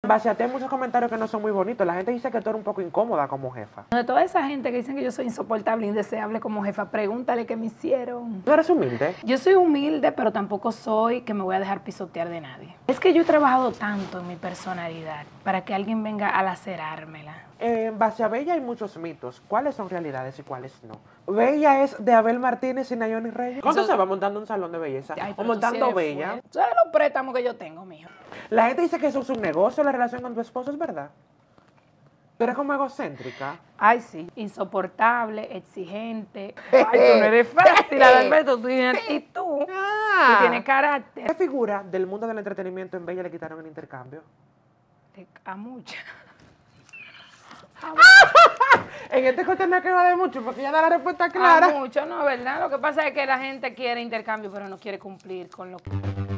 base a ti hay muchos comentarios que no son muy bonitos. La gente dice que tú eres un poco incómoda como jefa. De toda esa gente que dicen que yo soy insoportable, indeseable como jefa, pregúntale qué me hicieron. ¿Tú eres humilde? Yo soy humilde, pero tampoco soy que me voy a dejar pisotear de nadie. Es que yo he trabajado tanto en mi personalidad para que alguien venga a lacerármela. En base a Bella hay muchos mitos. ¿Cuáles son realidades y cuáles no? Bella es de Abel Martínez y Nayoni Reyes. ¿Cuánto se va montando un salón de belleza? Ay, o montando Bella. ¿Sabes los préstamos que yo tengo, mijo? La gente dice que eso es un negocio, la relación con tu esposo, ¿es verdad? Tú eres como egocéntrica. Ay, sí. Insoportable, exigente. Ay, tú no eres fácil, Adalberto. Tú tienes actitud. Tú tienes carácter. ¿Qué figura del mundo del entretenimiento en Bella le quitaron el intercambio? A muchas. En este corte no hay que va de mucho porque ya da la respuesta clara. A mucho, no, ¿verdad? Lo que pasa es que la gente quiere intercambio, pero no quiere cumplir con lo que...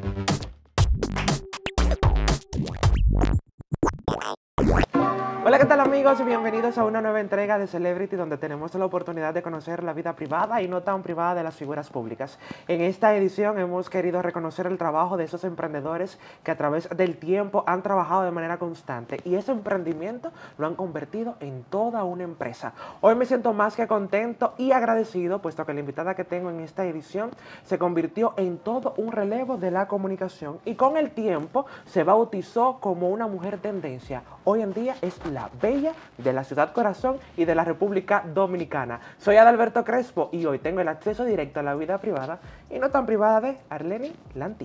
Hola, ¿qué tal amigos? Bienvenidos a una nueva entrega de Celebrity, donde tenemos la oportunidad de conocer la vida privada y no tan privada de las figuras públicas. En esta edición hemos querido reconocer el trabajo de esos emprendedores que a través del tiempo han trabajado de manera constante y ese emprendimiento lo han convertido en toda una empresa. Hoy me siento más que contento y agradecido, puesto que la invitada que tengo en esta edición se convirtió en todo un relevo de la comunicación y con el tiempo se bautizó como una mujer tendencia. Hoy en día es la Bella de la Ciudad Corazón y de la República Dominicana. Soy Adalberto Crespo y hoy tengo el acceso directo a la vida privada y no tan privada de Arleni Lanti.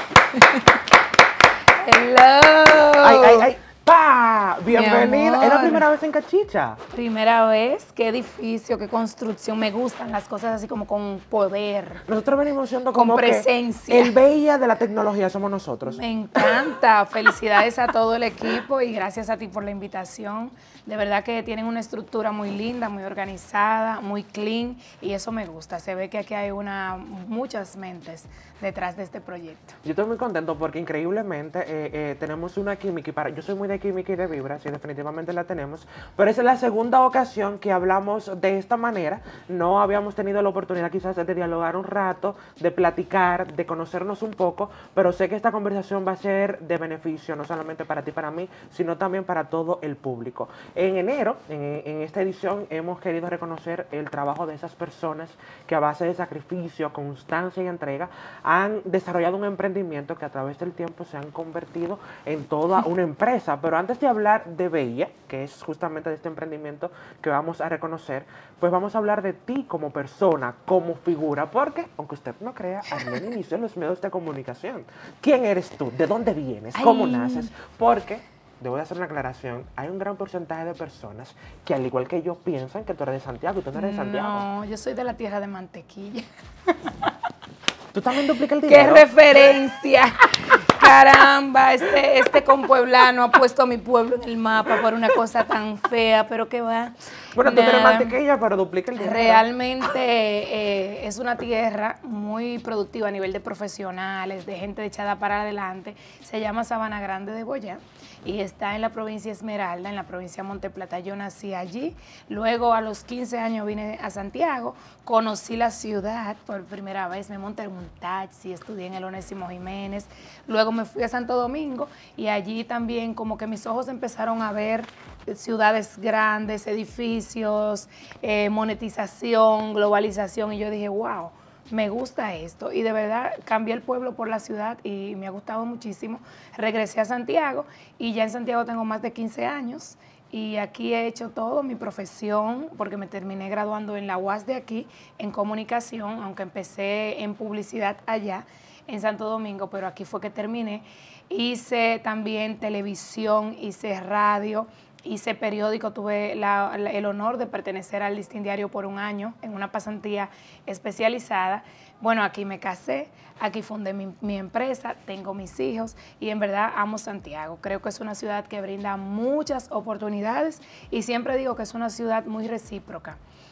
Hello. ¡Ay! ¡Pa! Bienvenida. ¿Es la primera vez en Cachicha? Primera vez, qué edificio, qué construcción. Me gustan las cosas así como con poder. Nosotros venimos siendo como con presencia. Que el Bella de la tecnología somos nosotros. Me encanta. Felicidades a todo el equipo y gracias a ti por la invitación. De verdad que tienen una estructura muy linda, muy organizada, muy clean y eso me gusta. Se ve que aquí hay muchas mentes detrás de este proyecto. Yo estoy muy contento porque increíblemente tenemos una química yo soy muy de química y de vibras y definitivamente la tenemos, pero esa es la segunda ocasión que hablamos de esta manera. No habíamos tenido la oportunidad quizás de dialogar un rato, de platicar, de conocernos un poco, pero sé que esta conversación va a ser de beneficio no solamente para ti y para mí, sino también para todo el público. En enero, en esta edición, hemos querido reconocer el trabajo de esas personas que a base de sacrificio, constancia y entrega han desarrollado un emprendimiento que a través del tiempo se han convertido en toda una empresa. Pero antes de hablar de Bella, que es justamente de este emprendimiento que vamos a reconocer, pues vamos a hablar de ti como persona, como figura, porque, aunque usted no crea, Arleni inició en los medios de comunicación. ¿Quién eres tú? ¿De dónde vienes? ¿Cómo naces? Porque... debo de hacer una aclaración, hay un gran porcentaje de personas que al igual que yo piensan que tú eres de Santiago y tú no eres de Santiago. No, yo soy de la tierra de mantequilla. ¿Tú también duplicas el dinero? ¡Qué referencia! Caramba, este compueblano ha puesto a mi pueblo en el mapa por una cosa tan fea, pero que va. Bueno, tú eres mantequilla, pero duplica el dinero. Realmente es una tierra muy productiva a nivel de profesionales, de gente echada para adelante. Se llama Sabana Grande de Boyá y está en la provincia Esmeralda, en la provincia de Monteplata. Yo nací allí, luego a los 15 años vine a Santiago, conocí la ciudad por primera vez, me monté en un taxi, estudié en el Onésimo Jiménez, luego me fui a Santo Domingo y allí también como que mis ojos empezaron a ver ciudades grandes, edificios, monetización, globalización y yo dije, wow, me gusta esto y de verdad cambié el pueblo por la ciudad y me ha gustado muchísimo. Regresé a Santiago y ya en Santiago tengo más de 15 años y aquí he hecho todo, mi profesión, porque me terminé graduando en la UAS de aquí, en comunicación, aunque empecé en publicidad allá en Santo Domingo, pero aquí fue que terminé. Hice también televisión, hice radio, hice periódico, tuve el honor de pertenecer al Listín Diario por un año en una pasantía especializada. Bueno, aquí me casé, aquí fundé mi empresa, tengo mis hijos y en verdad amo Santiago. Creo que es una ciudad que brinda muchas oportunidades y siempre digo que es una ciudad muy recíproca.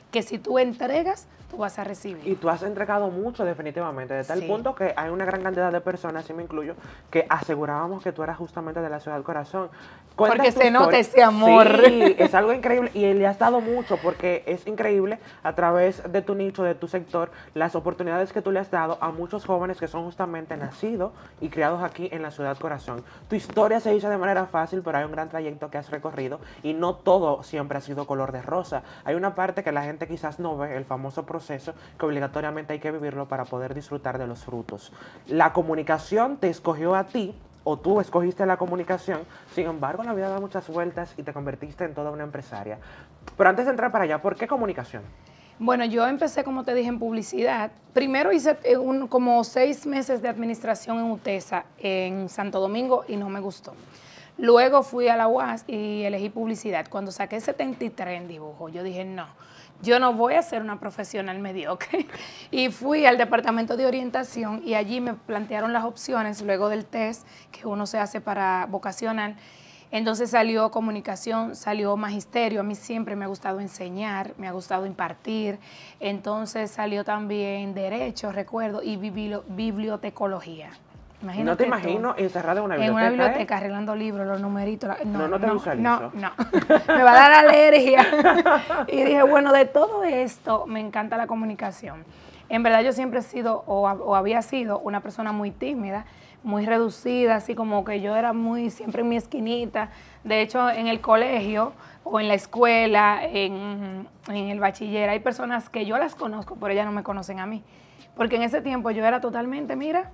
que si tú entregas, tú vas a recibir. Y tú has entregado mucho definitivamente, de tal punto que hay una gran cantidad de personas, y me incluyo, que asegurábamos que tú eras justamente de la ciudad del corazón. Porque se nota ese amor. Sí, es algo increíble y le has dado mucho porque es increíble a través de tu nicho, de tu sector, las oportunidades que tú le has dado a muchos jóvenes que son justamente nacidos y criados aquí en la ciudad corazón. Tu historia se hizo de manera fácil, pero hay un gran trayecto que has recorrido y no todo siempre ha sido color de rosa. Hay una parte que la gente quizás no ve, el famoso proceso que obligatoriamente hay que vivirlo para poder disfrutar de los frutos. La comunicación te escogió a ti, o tú escogiste la comunicación, sin embargo la vida da muchas vueltas y te convertiste en toda una empresaria. Pero antes de entrar para allá, ¿por qué comunicación? Bueno, yo empecé, como te dije, en publicidad. Primero hice como 6 meses de administración en UTESA, en Santo Domingo, y no me gustó. Luego fui a la UAS y elegí publicidad. Cuando saqué 73 en dibujo, yo dije, no, yo no voy a ser una profesional mediocre. Y fui al departamento de orientación y allí me plantearon las opciones luego del test que uno se hace para vocacional. Entonces salió comunicación, salió magisterio. A mí siempre me ha gustado enseñar, me ha gustado impartir. Entonces salió también derecho, recuerdo, y bibliotecología. Imagínate, no te imagino encerrada en una biblioteca. En una biblioteca, arreglando libros, los numeritos. No te visualizo. No. Me va a dar alergia. Y dije, bueno, de todo esto me encanta la comunicación. En verdad yo siempre he sido o había sido una persona muy tímida, muy reducida, así como que yo era siempre en mi esquinita. De hecho, en el colegio o en la escuela, en el bachiller, hay personas que yo las conozco, pero ellas no me conocen a mí. Porque en ese tiempo yo era totalmente,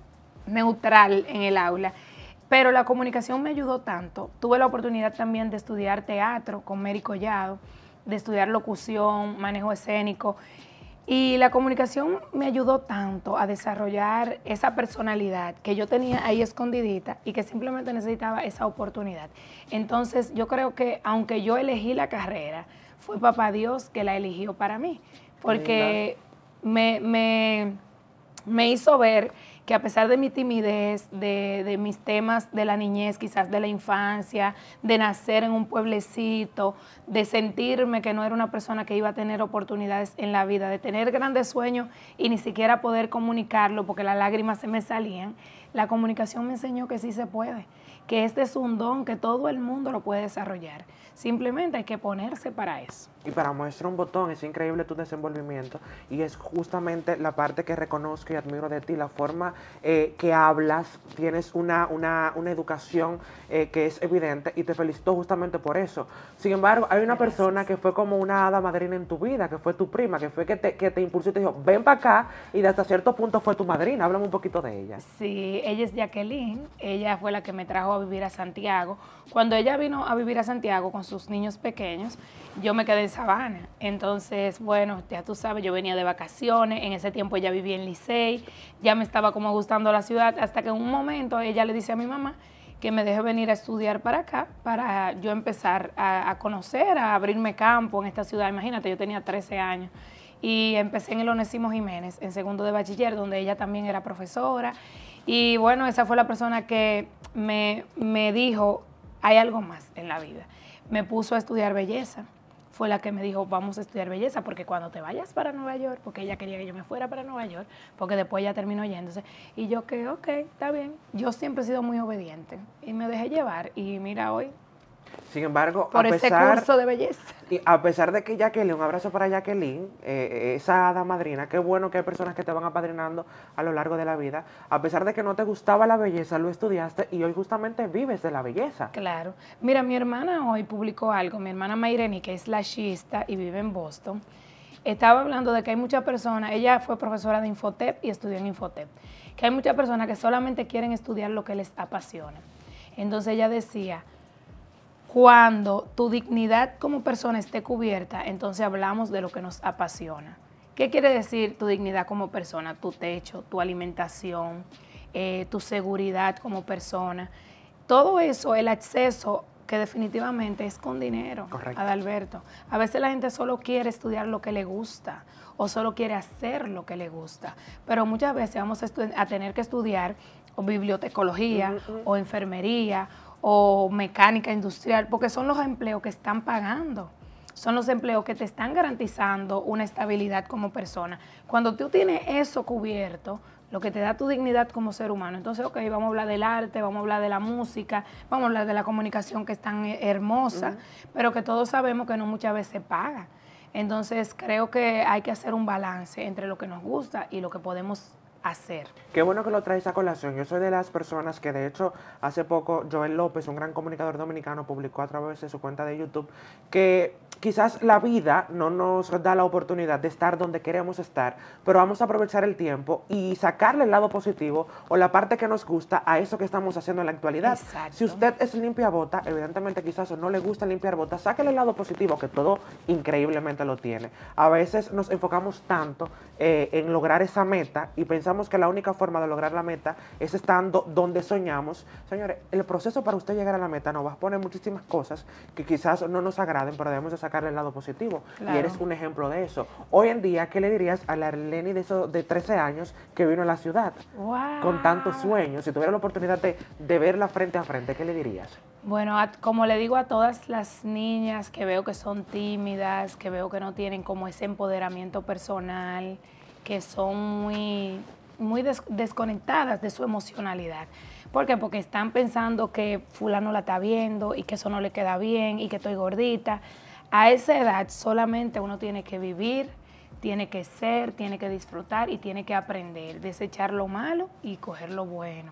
neutral en el aula. Pero la comunicación me ayudó tanto. Tuve la oportunidad también de estudiar teatro con Mary Collado, de estudiar locución, manejo escénico. Y la comunicación me ayudó tanto a desarrollar esa personalidad que yo tenía ahí escondidita y que simplemente necesitaba esa oportunidad. Entonces yo creo que aunque yo elegí la carrera, fue Papá Dios que la eligió para mí, porque me hizo ver que a pesar de mi timidez, de mis temas de la niñez, quizás de la infancia, de nacer en un pueblecito, de sentirme que no era una persona que iba a tener oportunidades en la vida, de tener grandes sueños y ni siquiera poder comunicarlo porque las lágrimas se me salían, la comunicación me enseñó que sí se puede, que este es un don que todo el mundo lo puede desarrollar. Simplemente hay que ponerse para eso. Y para muestra un botón, es increíble tu desenvolvimiento y es justamente la parte que reconozco y admiro de ti, la forma que hablas, tienes una educación que es evidente y te felicito justamente por eso. Sin embargo, hay una persona que fue como una hada madrina en tu vida, que fue tu prima, que fue que te impulsó y te dijo, ven para acá, y hasta cierto punto fue tu madrina. Háblame un poquito de ella. Sí, ella es Jacqueline, ella fue la que me trajo a vivir a Santiago. Cuando ella vino a vivir a Santiago con sus niños pequeños, yo me quedé en Sabana. Entonces, bueno, ya tú sabes, yo venía de vacaciones, en ese tiempo ella vivía en Licey, ya me estaba como gustando la ciudad, hasta que en un momento ella le dice a mi mamá que me deje venir a estudiar para acá, para yo empezar a conocer, a abrirme campo en esta ciudad. Imagínate, yo tenía 13 años y empecé en el Onésimo Jiménez, en segundo de bachiller, donde ella también era profesora. Y bueno, esa fue la persona que me dijo, hay algo más en la vida. Me puso a estudiar belleza. Fue la que me dijo, vamos a estudiar belleza, porque cuando te vayas para Nueva York, porque ella quería que yo me fuera para Nueva York, porque después ella terminó yéndose. Y yo que, ok, está bien. Yo siempre he sido muy obediente y me dejé llevar. Y mira hoy, sin embargo, por ese curso de belleza. Y a pesar de que Jacqueline, un abrazo para Jacqueline, esa hada madrina, qué bueno que hay personas que te van apadrinando a lo largo de la vida. A pesar de que no te gustaba la belleza, lo estudiaste y hoy justamente vives de la belleza. Claro. Mira, mi hermana hoy publicó algo, mi hermana Mayreni, que es lashista y vive en Boston, estaba hablando de que hay muchas personas, ella fue profesora de Infotep y estudió en Infotep, que hay muchas personas que solamente quieren estudiar lo que les apasiona. Entonces ella decía, cuando tu dignidad como persona esté cubierta, entonces hablamos de lo que nos apasiona. ¿Qué quiere decir tu dignidad como persona? Tu techo, tu alimentación, tu seguridad como persona. Todo eso, el acceso, que definitivamente es con dinero. Correcto. Adalberto. A veces la gente solo quiere estudiar lo que le gusta o solo quiere hacer lo que le gusta, pero muchas veces vamos a tener que estudiar o bibliotecología o enfermería o mecánica industrial, porque son los empleos que están pagando. son los empleos que te están garantizando una estabilidad como persona. Cuando tú tienes eso cubierto, lo que te da tu dignidad como ser humano. Entonces, ok, vamos a hablar del arte, vamos a hablar de la música, vamos a hablar de la comunicación que es tan hermosa, pero que todos sabemos que no muchas veces paga. Entonces, creo que hay que hacer un balance entre lo que nos gusta y lo que podemos hacer. Qué bueno que lo traes a colación. Yo soy de las personas que, de hecho, hace poco Joel López, un gran comunicador dominicano, publicó a través de su cuenta de YouTube que quizás la vida no nos da la oportunidad de estar donde queremos estar, pero vamos a aprovechar el tiempo y sacarle el lado positivo o la parte que nos gusta a eso que estamos haciendo en la actualidad. Exacto. Si usted es limpiabota, evidentemente quizás no le gusta limpiar botas, sáquele el lado positivo, que todo increíblemente lo tiene. A veces nos enfocamos tanto en lograr esa meta y pensamos que la única forma de lograr la meta es estando donde soñamos. Señores, el proceso para usted llegar a la meta nos va a poner muchísimas cosas que quizás no nos agraden, pero debemos de sacarle el lado positivo. Claro. Y eres un ejemplo de eso. Hoy en día, ¿qué le dirías a la Arleni de 13 años que vino a la ciudad Wow. con tantos sueños? Si tuviera la oportunidad de verla frente a frente, ¿qué le dirías? Bueno, como le digo a todas las niñas que veo que son tímidas, que veo que no tienen como ese empoderamiento personal, que son muy desconectadas de su emocionalidad. ¿Por qué? Porque están pensando que fulano la está viendo y que eso no le queda bien y que estoy gordita. A esa edad solamente uno tiene que vivir, tiene que ser, tiene que disfrutar y tiene que aprender, desechar lo malo y coger lo bueno.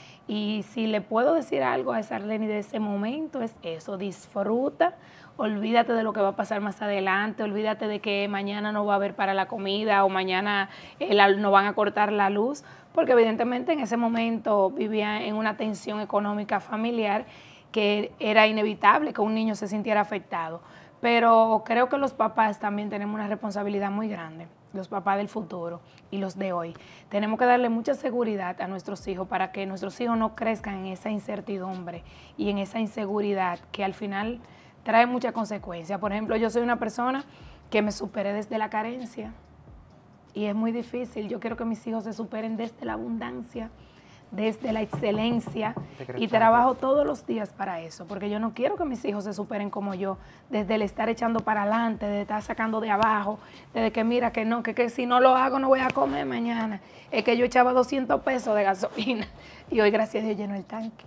Y si le puedo decir algo a esa Arleni de ese momento es eso, disfruta, olvídate de lo que va a pasar más adelante, olvídate de que mañana no va a haber para la comida o mañana no van a cortar la luz, porque evidentemente en ese momento vivía en una tensión económica familiar que era inevitable que un niño se sintiera afectado. Pero creo que los papás también tenemos una responsabilidad muy grande, los papás del futuro y los de hoy. Tenemos que darle mucha seguridad a nuestros hijos para que nuestros hijos no crezcan en esa incertidumbre y en esa inseguridad que al final trae muchas consecuencias. Por ejemplo, yo soy una persona que me superé desde la carencia y es muy difícil. Yo quiero que mis hijos se superen desde la abundancia, desde la excelencia y trabajo todos los días para eso, porque yo no quiero que mis hijos se superen como yo, desde el estar echando para adelante, desde estar sacando de abajo, desde que mira que no, que si no lo hago no voy a comer mañana. Es que yo echaba 200 pesos de gasolina y hoy gracias a Dios lleno el tanque.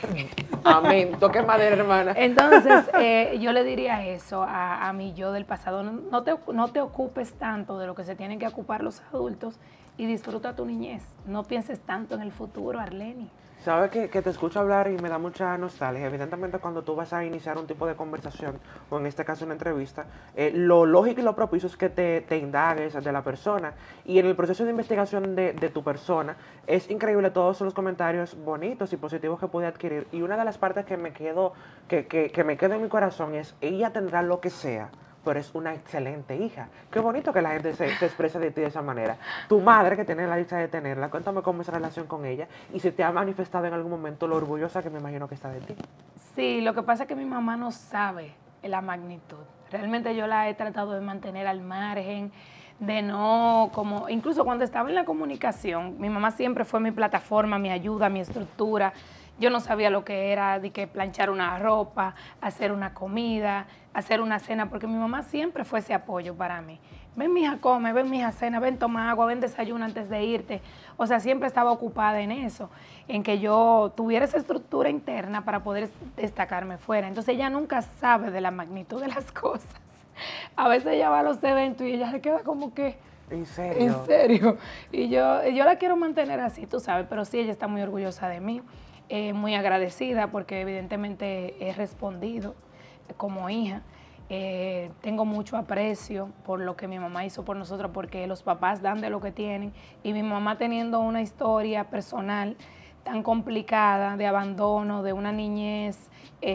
Amén, toque madera, hermana. Entonces yo le diría eso a mi yo del pasado, no te ocupes tanto de lo que se tienen que ocupar los adultos y disfruta tu niñez. No pienses tanto en el futuro, Arleni. Sabes que te escucho hablar y me da mucha nostalgia. Evidentemente, cuando tú vas a iniciar un tipo de conversación, o en este caso una entrevista, lo lógico y lo propicio es que te indagues de la persona. Y en el proceso de investigación de tu persona, es increíble todos los comentarios bonitos y positivos que pude adquirir. Y una de las partes que me quedo en mi corazón es, ella tendrá lo que sea, pero es una excelente hija. Qué bonito que la gente se exprese de ti de esa manera. Tu madre, que tiene la dicha de tenerla, cuéntame cómo es la relación con ella y si te ha manifestado en algún momento lo orgullosa que me imagino que está de ti. Sí, lo que pasa es que mi mamá no sabe la magnitud. Realmente yo la he tratado de mantener al margen, de no, como incluso cuando estaba en la comunicación, mi mamá siempre fue mi plataforma, mi ayuda, mi estructura. Yo no sabía lo que era de que planchar una ropa, hacer una comida, hacer una cena, porque mi mamá siempre fue ese apoyo para mí. Ven, mija, come, ven, mija, cena, ven, toma agua, ven, desayuna antes de irte. O sea, siempre estaba ocupada en eso, en que yo tuviera esa estructura interna para poder destacarme fuera. Entonces ella nunca sabe de la magnitud de las cosas. A veces ella va a los eventos y ella se queda como que... ¿En serio? ¿En serio? Y yo la quiero mantener así, tú sabes, pero sí, ella está muy orgullosa de mí. Muy agradecida porque evidentemente he respondido como hija. Tengo mucho aprecio por lo que mi mamá hizo por nosotros, porque los papás dan de lo que tienen y mi mamá teniendo una historia personal tan complicada de abandono, de una niñez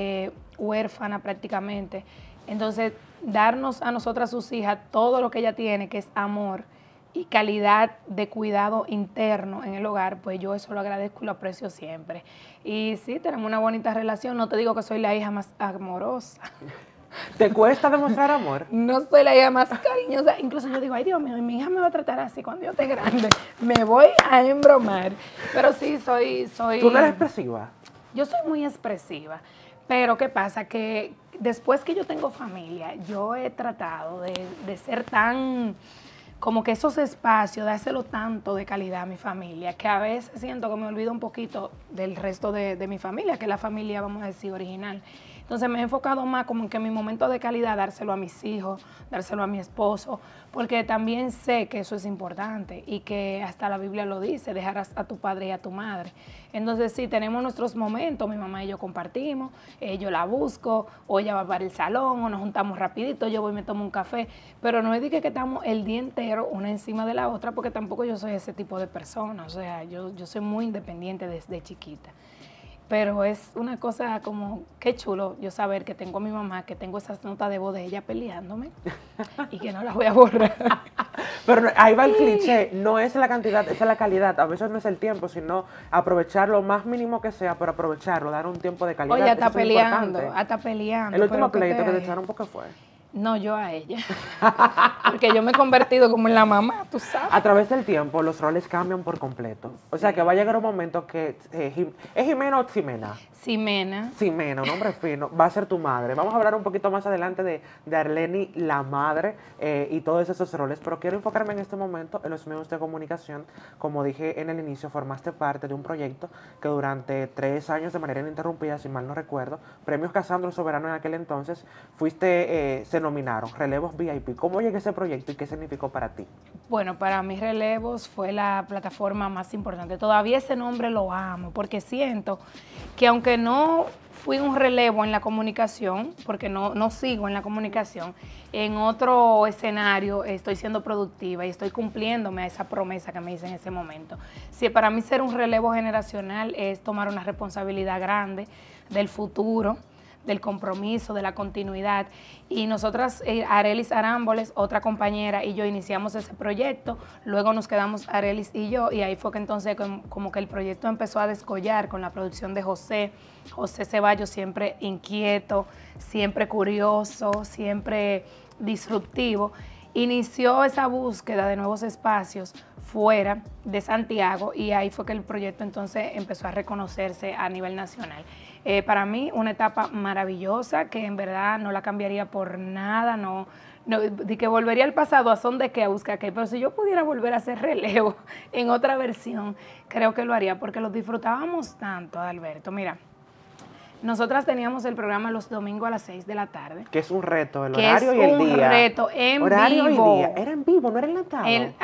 huérfana prácticamente. Entonces, darnos a nosotras, sus hijas, todo lo que ella tiene, que es amor y calidad de cuidado interno en el hogar, pues yo eso lo agradezco y lo aprecio siempre. Y sí, tenemos una bonita relación. No te digo que soy la hija más amorosa. ¿Te cuesta demostrar amor? No soy la hija más cariñosa. Incluso yo digo, ay Dios mío, mi hija me va a tratar así cuando yo esté grande. Me voy a embromar. Pero sí, soy... ¿Tú no eres expresiva? Yo soy muy expresiva, Pero ¿qué pasa? Que después que yo tengo familia, yo he tratado de ser tan, como que esos espacios, dárselo tanto de calidad a mi familia, que a veces siento que me olvido un poquito del resto de mi familia, que es la familia, vamos a decir, original. Entonces me he enfocado más como en que mi momento de calidad, dárselo a mis hijos, dárselo a mi esposo, porque también sé que eso es importante y que hasta la Biblia lo dice, dejarás a tu padre y a tu madre. Entonces sí, tenemos nuestros momentos, mi mamá y yo compartimos, yo la busco, o ella va para el salón, o nos juntamos rapidito, yo voy y me tomo un café, pero no es de que estamos el día entero una encima de la otra, porque tampoco yo soy ese tipo de persona, o sea, yo soy muy independiente desde chiquita. Pero es una cosa como, qué chulo yo saber que tengo a mi mamá, que tengo esas notas de voz de ella peleándome y que no las voy a borrar. Pero ahí va el cliché, no es la cantidad, es la calidad. A veces no es el tiempo, sino aprovechar lo más mínimo que sea, pero aprovecharlo, dar un tiempo de calidad. Oye, hasta peleando. El último pleito que te echaron, ¿por qué fue? No, yo a ella. Porque yo me he convertido como en la mamá, tú sabes. A través del tiempo, los roles cambian por completo. O sea, que va a llegar un momento que ¿es Jimena o Ximena? Ximena, un nombre fino, va a ser tu madre. Vamos a hablar un poquito más adelante de Arleny, la madre, y todos esos roles, pero quiero enfocarme en este momento en los medios de comunicación. Como dije en el inicio, formaste parte de un proyecto que durante 3 años, de manera ininterrumpida, si mal no recuerdo, Premios Casandro Soberano en aquel entonces, se nominaron, Relevos VIP. ¿Cómo llegó ese proyecto y qué significó para ti? Bueno, para mí Relevos fue la plataforma más importante. Todavía ese nombre lo amo, porque siento que aunque no fui un relevo en la comunicación, porque no sigo en la comunicación, en otro escenario estoy siendo productiva y estoy cumpliéndome a esa promesa que me hice en ese momento. Si para mí ser un relevo generacional es tomar una responsabilidad grande del futuro, del compromiso, de la continuidad. Y nosotras, Arelis Arámboles, otra compañera, y yo iniciamos ese proyecto, luego nos quedamos Arelis y yo, y ahí fue que entonces como que el proyecto empezó a descollar con la producción de José Ceballos, siempre inquieto, siempre curioso, siempre disruptivo. Inició esa búsqueda de nuevos espacios fuera de Santiago y ahí fue que el proyecto entonces empezó a reconocerse a nivel nacional. Para mí una etapa maravillosa que en verdad no la cambiaría por nada, de que volvería al pasado a son de que a buscar qué, pero si yo pudiera volver a hacer relevo en otra versión, creo que lo haría porque lo disfrutábamos tanto, Alberto. Mira, nosotras teníamos el programa los domingos a las 6 de la tarde. Que es un reto, el horario y el día. Es un reto en horario vivo. Y día. Era en vivo, no era enlatado.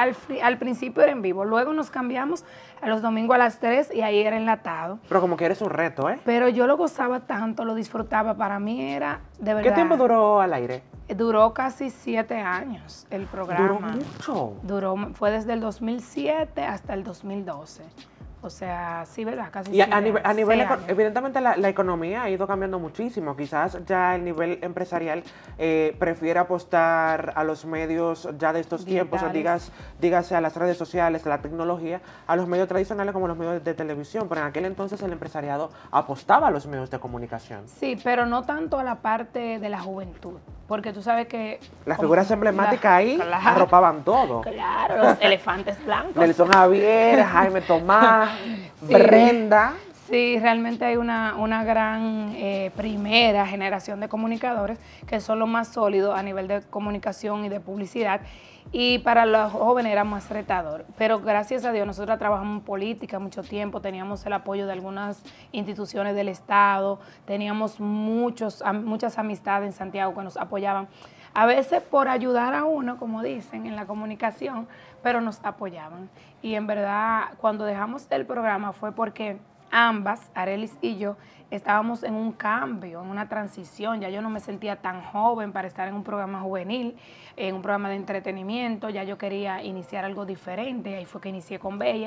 Al principio era en vivo, luego nos cambiamos a los domingos a las 3 y ahí era enlatado. Pero como que eres un reto, ¿eh? Pero yo lo gozaba tanto, lo disfrutaba, para mí era de verdad. ¿Qué tiempo duró al aire? Duró casi 7 años el programa. ¿Duró mucho? Fue desde el 2007 hasta el 2012. O sea, sí, ¿verdad? Casi y a nivel evidentemente la economía ha ido cambiando muchísimo. Quizás ya el nivel empresarial prefiere apostar a los medios ya de estos tiempos, o dígase a las redes sociales, a la tecnología, a los medios tradicionales como los medios de televisión. Pero en aquel entonces el empresariado apostaba a los medios de comunicación. Sí, pero no tanto a la parte de la juventud. Porque tú sabes que... Las figuras emblemáticas ahí arropaban todo. Claro, los elefantes blancos. Nelson Javier, Jaime Tomás, sí, Brenda. Sí, realmente hay una gran primera generación de comunicadores que son los más sólidos a nivel de comunicación y de publicidad. Y para los jóvenes era más retador. Pero gracias a Dios, nosotros trabajamos en política mucho tiempo, teníamos el apoyo de algunas instituciones del Estado, teníamos muchas amistades en Santiago que nos apoyaban. A veces por ayudar a uno, como dicen, en la comunicación, pero nos apoyaban. Y en verdad, cuando dejamos el programa fue porque ambas, Arelis y yo, estábamos en un cambio, en una transición. Ya yo no me sentía tan joven para estar en un programa juvenil, en un programa de entretenimiento. Ya yo quería iniciar algo diferente. Ahí fue que inicié con Bella.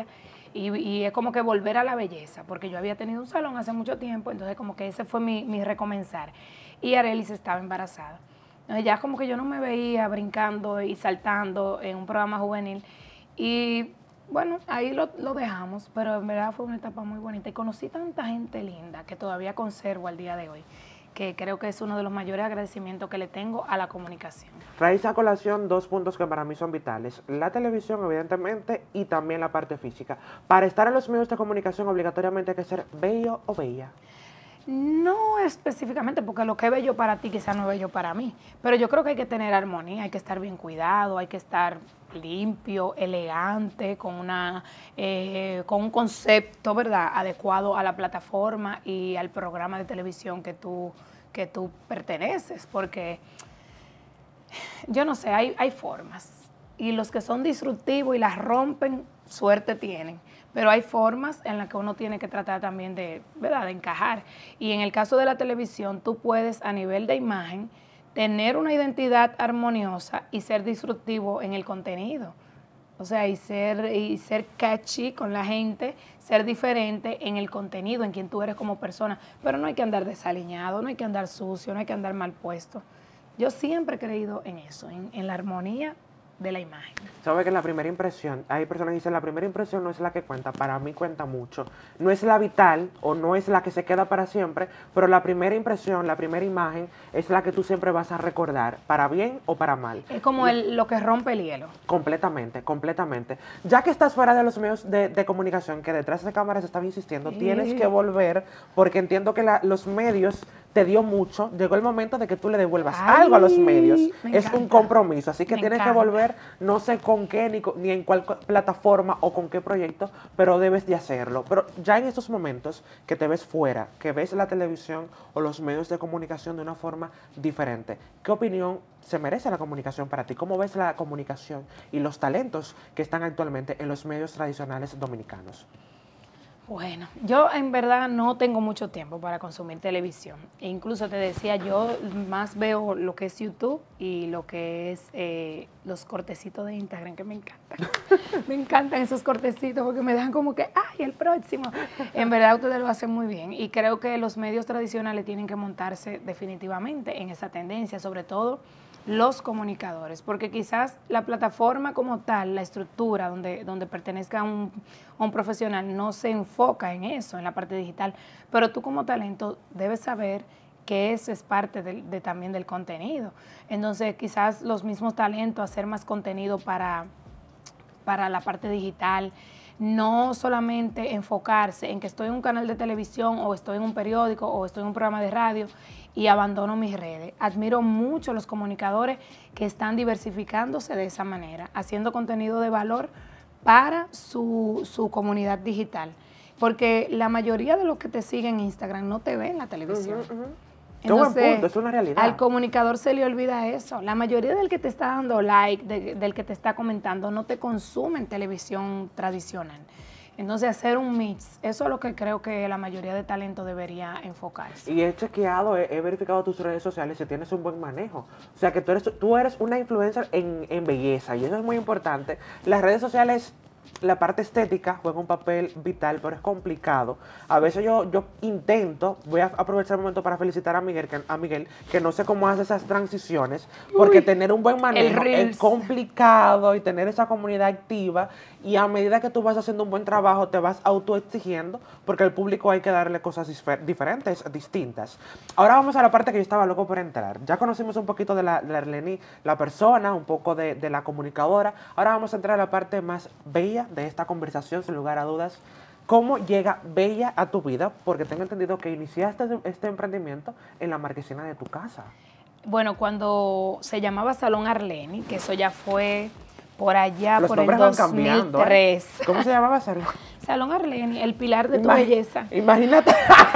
Y es como que volver a la belleza, porque yo había tenido un salón hace mucho tiempo, entonces como que ese fue mi recomenzar. Y Arelis estaba embarazada. Entonces ya como que yo no me veía brincando y saltando en un programa juvenil. Y bueno, ahí lo dejamos, pero en verdad fue una etapa muy bonita y conocí tanta gente linda que todavía conservo al día de hoy, que creo que es uno de los mayores agradecimientos que le tengo a la comunicación. Traes a colación 2 puntos que para mí son vitales, la televisión evidentemente y también la parte física. Para estar en los medios de comunicación obligatoriamente hay que ser bello o bella. No específicamente, porque lo que es bello para ti quizás no es bello para mí, pero yo creo que hay que tener armonía, hay que estar bien cuidado, hay que estar limpio, elegante, con un concepto, ¿verdad?, adecuado a la plataforma y al programa de televisión que tú perteneces, porque yo no sé, hay formas, y los que son disruptivos y las rompen, suerte tienen, pero hay formas en las que uno tiene que tratar también de, ¿verdad?, de encajar. Y en el caso de la televisión, tú puedes a nivel de imagen tener una identidad armoniosa y ser disruptivo en el contenido. O sea, y ser catchy con la gente, ser diferente en el contenido, en quien tú eres como persona. Pero no hay que andar desaliñado, no hay que andar sucio, no hay que andar mal puesto. Yo siempre he creído en eso, en la armonía de la imagen. Sabe que la primera impresión, hay personas que dicen la primera impresión no es la que cuenta, para mí cuenta mucho. No es la vital o no es la que se queda para siempre, pero la primera impresión, la primera imagen es la que tú siempre vas a recordar, para bien o para mal. Es como lo que rompe el hielo. Completamente, completamente. Ya que estás fuera de los medios de comunicación, que detrás de cámaras están insistiendo, tienes que volver, porque entiendo que los medios te dio mucho, llegó el momento de que tú le devuelvas algo a los medios. Es un compromiso, así que tienes que volver, no sé con qué, ni en cuál plataforma o con qué proyecto, pero debes de hacerlo. Pero ya en estos momentos que te ves fuera, que ves la televisión o los medios de comunicación de una forma diferente, ¿qué opinión se merece la comunicación para ti? ¿Cómo ves la comunicación y los talentos que están actualmente en los medios tradicionales dominicanos? Bueno, yo en verdad no tengo mucho tiempo para consumir televisión. E incluso te decía, yo más veo lo que es YouTube y lo que es los cortecitos de Instagram, que me encantan. Me encantan esos cortecitos porque me dan como que, ¡ay, el próximo! En verdad ustedes lo hacen muy bien y creo que los medios tradicionales tienen que montarse definitivamente en esa tendencia, sobre todo los comunicadores, porque quizás la plataforma como tal, la estructura donde pertenezca a un profesional no se enfoca en eso, en la parte digital, pero tú como talento debes saber que eso es parte también del contenido. Entonces quizás los mismos talentos, hacer más contenido para la parte digital, no solamente enfocarse en que estoy en un canal de televisión o estoy en un periódico o estoy en un programa de radio y abandono mis redes. Admiro mucho a los comunicadores que están diversificándose de esa manera, haciendo contenido de valor para su comunidad digital. Porque la mayoría de los que te siguen en Instagram no te ven en la televisión. Entonces, qué buen punto, es una realidad. Al comunicador se le olvida eso. La mayoría del que te está dando like, del que te está comentando, no te consume en televisión tradicional. Entonces, hacer un mix, eso es lo que creo que la mayoría de talento debería enfocarse. Y he chequeado, he verificado tus redes sociales y tienes un buen manejo. O sea, que tú eres una influencer en belleza y eso es muy importante. Las redes sociales, la parte estética juega un papel vital, pero es complicado. A veces yo intento, voy a aprovechar el momento para felicitar a Miguel, que no sé cómo hace esas transiciones, porque tener un buen manejo es complicado y tener esa comunidad activa, y a medida que tú vas haciendo un buen trabajo te vas autoexigiendo, porque al público hay que darle cosas diferentes, distintas. Ahora vamos a la parte que yo estaba loco por entrar. Ya conocimos un poquito de la Arleny, la persona, un poco de la comunicadora. Ahora vamos a entrar a la parte más bella de esta conversación, sin lugar a dudas. ¿Cómo llega Bella a tu vida? Porque tengo entendido que iniciaste este emprendimiento en la marquesina de tu casa. Bueno, cuando se llamaba Salón Arleny, que eso ya fue por allá, Los por el nombres van cambiando, 2003. ¿Cómo se llamaba Salón? Salón Arleny, el pilar de tu belleza. Imagínate.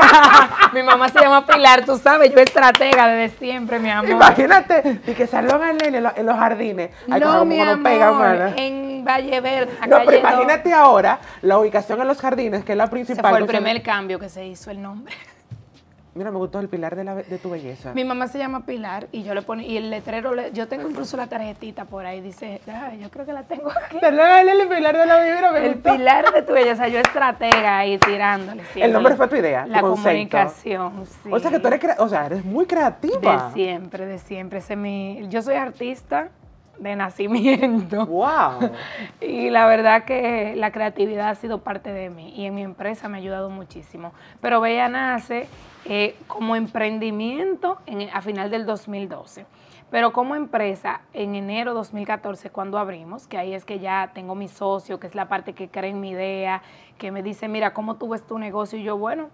Mi mamá se llama Pilar, tú sabes, yo estratega desde siempre, mi amor. Imagínate, y que Salón Arleny en los jardines. Ay, no, mi amor, pega, en Valle Verde. No, pero imagínate ahora la ubicación en los jardines, que es la principal. Ese fue el primer cambio que se hizo el nombre. Mira, me gustó el pilar de tu belleza. Mi mamá se llama Pilar y yo le pongo, y el letrero, yo tengo incluso la tarjetita por ahí, dice, ay, yo creo que la tengo aquí. El pilar de la vibra, me gustó. El pilar de tu belleza, yo estratega ahí tirándole. Siempre. El nombre fue tu idea, la comunicación, sí. O sea que tú eres muy creativa. De siempre. Yo soy artista de nacimiento. ¡Wow! Y la verdad que la creatividad ha sido parte de mí y en mi empresa me ha ayudado muchísimo. Pero Bella nace como emprendimiento a final del 2012. Pero como empresa, en enero 2014, cuando abrimos, que ahí es que ya tengo mi socio, que es la parte que cree en mi idea, que me dice, mira, ¿cómo tú ves tu negocio? Y yo, bueno,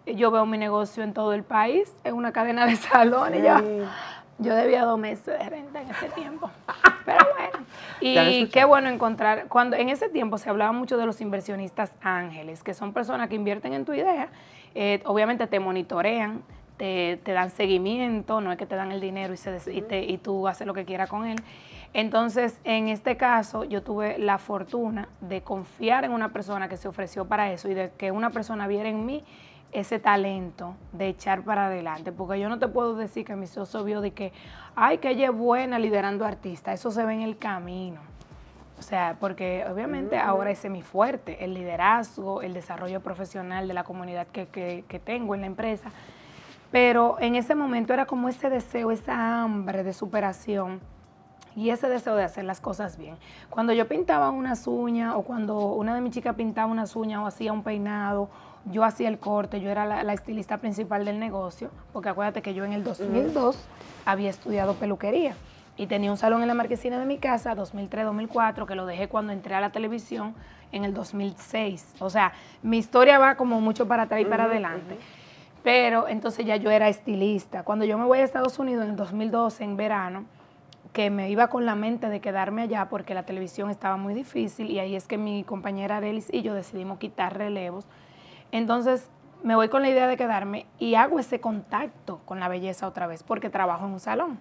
yo veo mi negocio en todo el país, en una cadena de salones. Yo debía 2 meses de renta en ese tiempo. Pero bueno, y qué bueno encontrar, cuando en ese tiempo se hablaba mucho de los inversionistas ángeles, que son personas que invierten en tu idea, obviamente te monitorean, te dan seguimiento, no es que te dan el dinero y tú haces lo que quieras con él. Entonces, en este caso, yo tuve la fortuna de confiar en una persona que se ofreció para eso y de que una persona viera en mí ese talento de echar para adelante, porque yo no te puedo decir que mi socio vio de que, ay, que ella es buena liderando artistas, eso se ve en el camino. O sea, porque obviamente ahora ese es mi fuerte, el liderazgo, el desarrollo profesional de la comunidad que tengo en la empresa, pero en ese momento era como ese deseo, esa hambre de superación y ese deseo de hacer las cosas bien. Cuando yo pintaba unas uñas o cuando una de mis chicas pintaba unas uñas o hacía un peinado, yo hacía el corte, yo era la estilista principal del negocio, porque acuérdate que yo en el 2002 había estudiado peluquería y tenía un salón en la marquesina de mi casa, 2003-2004, que lo dejé cuando entré a la televisión en el 2006. O sea, mi historia va como mucho para atrás y para adelante. Pero entonces ya yo era estilista. Cuando yo me voy a Estados Unidos en el 2012, en verano, que me iba con la mente de quedarme allá porque la televisión estaba muy difícil y ahí es que mi compañera Arelis y yo decidimos quitar relevos. Entonces me voy con la idea de quedarme y hago ese contacto con la belleza otra vez porque trabajo en un salón.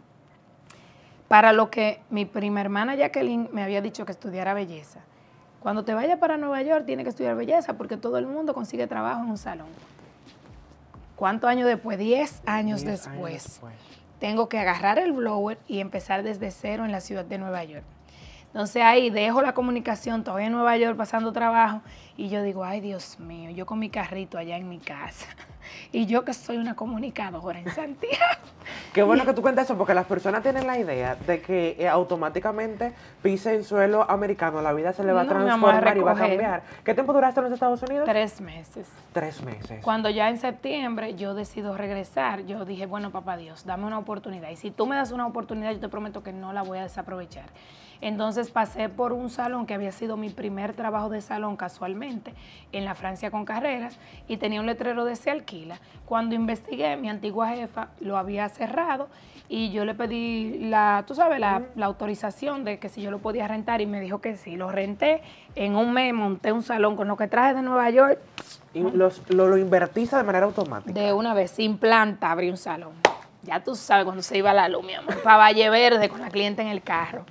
Para lo que mi prima hermana Jacqueline me había dicho que estudiara belleza. Cuando te vayas para Nueva York tienes que estudiar belleza porque todo el mundo consigue trabajo en un salón. ¿Cuántos años después? 10 años después. Tengo que agarrar el blower y empezar desde cero en la ciudad de Nueva York. Entonces ahí dejo la comunicación, todavía en Nueva York pasando trabajo y yo digo, ay Dios mío, yo con mi carrito allá en mi casa y yo que soy una comunicadora en Santiago. Qué bueno que tú cuentas eso porque las personas tienen la idea de que automáticamente pise en suelo americano, la vida se le va a transformar y va a cambiar. ¿Qué tiempo duraste en los Estados Unidos? 3 meses. 3 meses. Cuando ya en septiembre yo decido regresar, yo dije, bueno, papá Dios, dame una oportunidad. Y si tú me das una oportunidad, yo te prometo que no la voy a desaprovechar. Entonces pasé por un salón que había sido mi primer trabajo de salón casualmente, en la Francia con Carreras, y tenía un letrero de se alquila. Cuando investigué, mi antigua jefa lo había cerrado y yo le pedí la autorización de que si yo lo podía rentar y me dijo que sí. Lo renté, en un mes monté un salón con lo que traje de Nueva York. Y lo invertiste de manera automática. De una vez, sin planta, abrí un salón. Ya tú sabes cuando se iba la luz, mi amor, para Valle Verde con la cliente en el carro.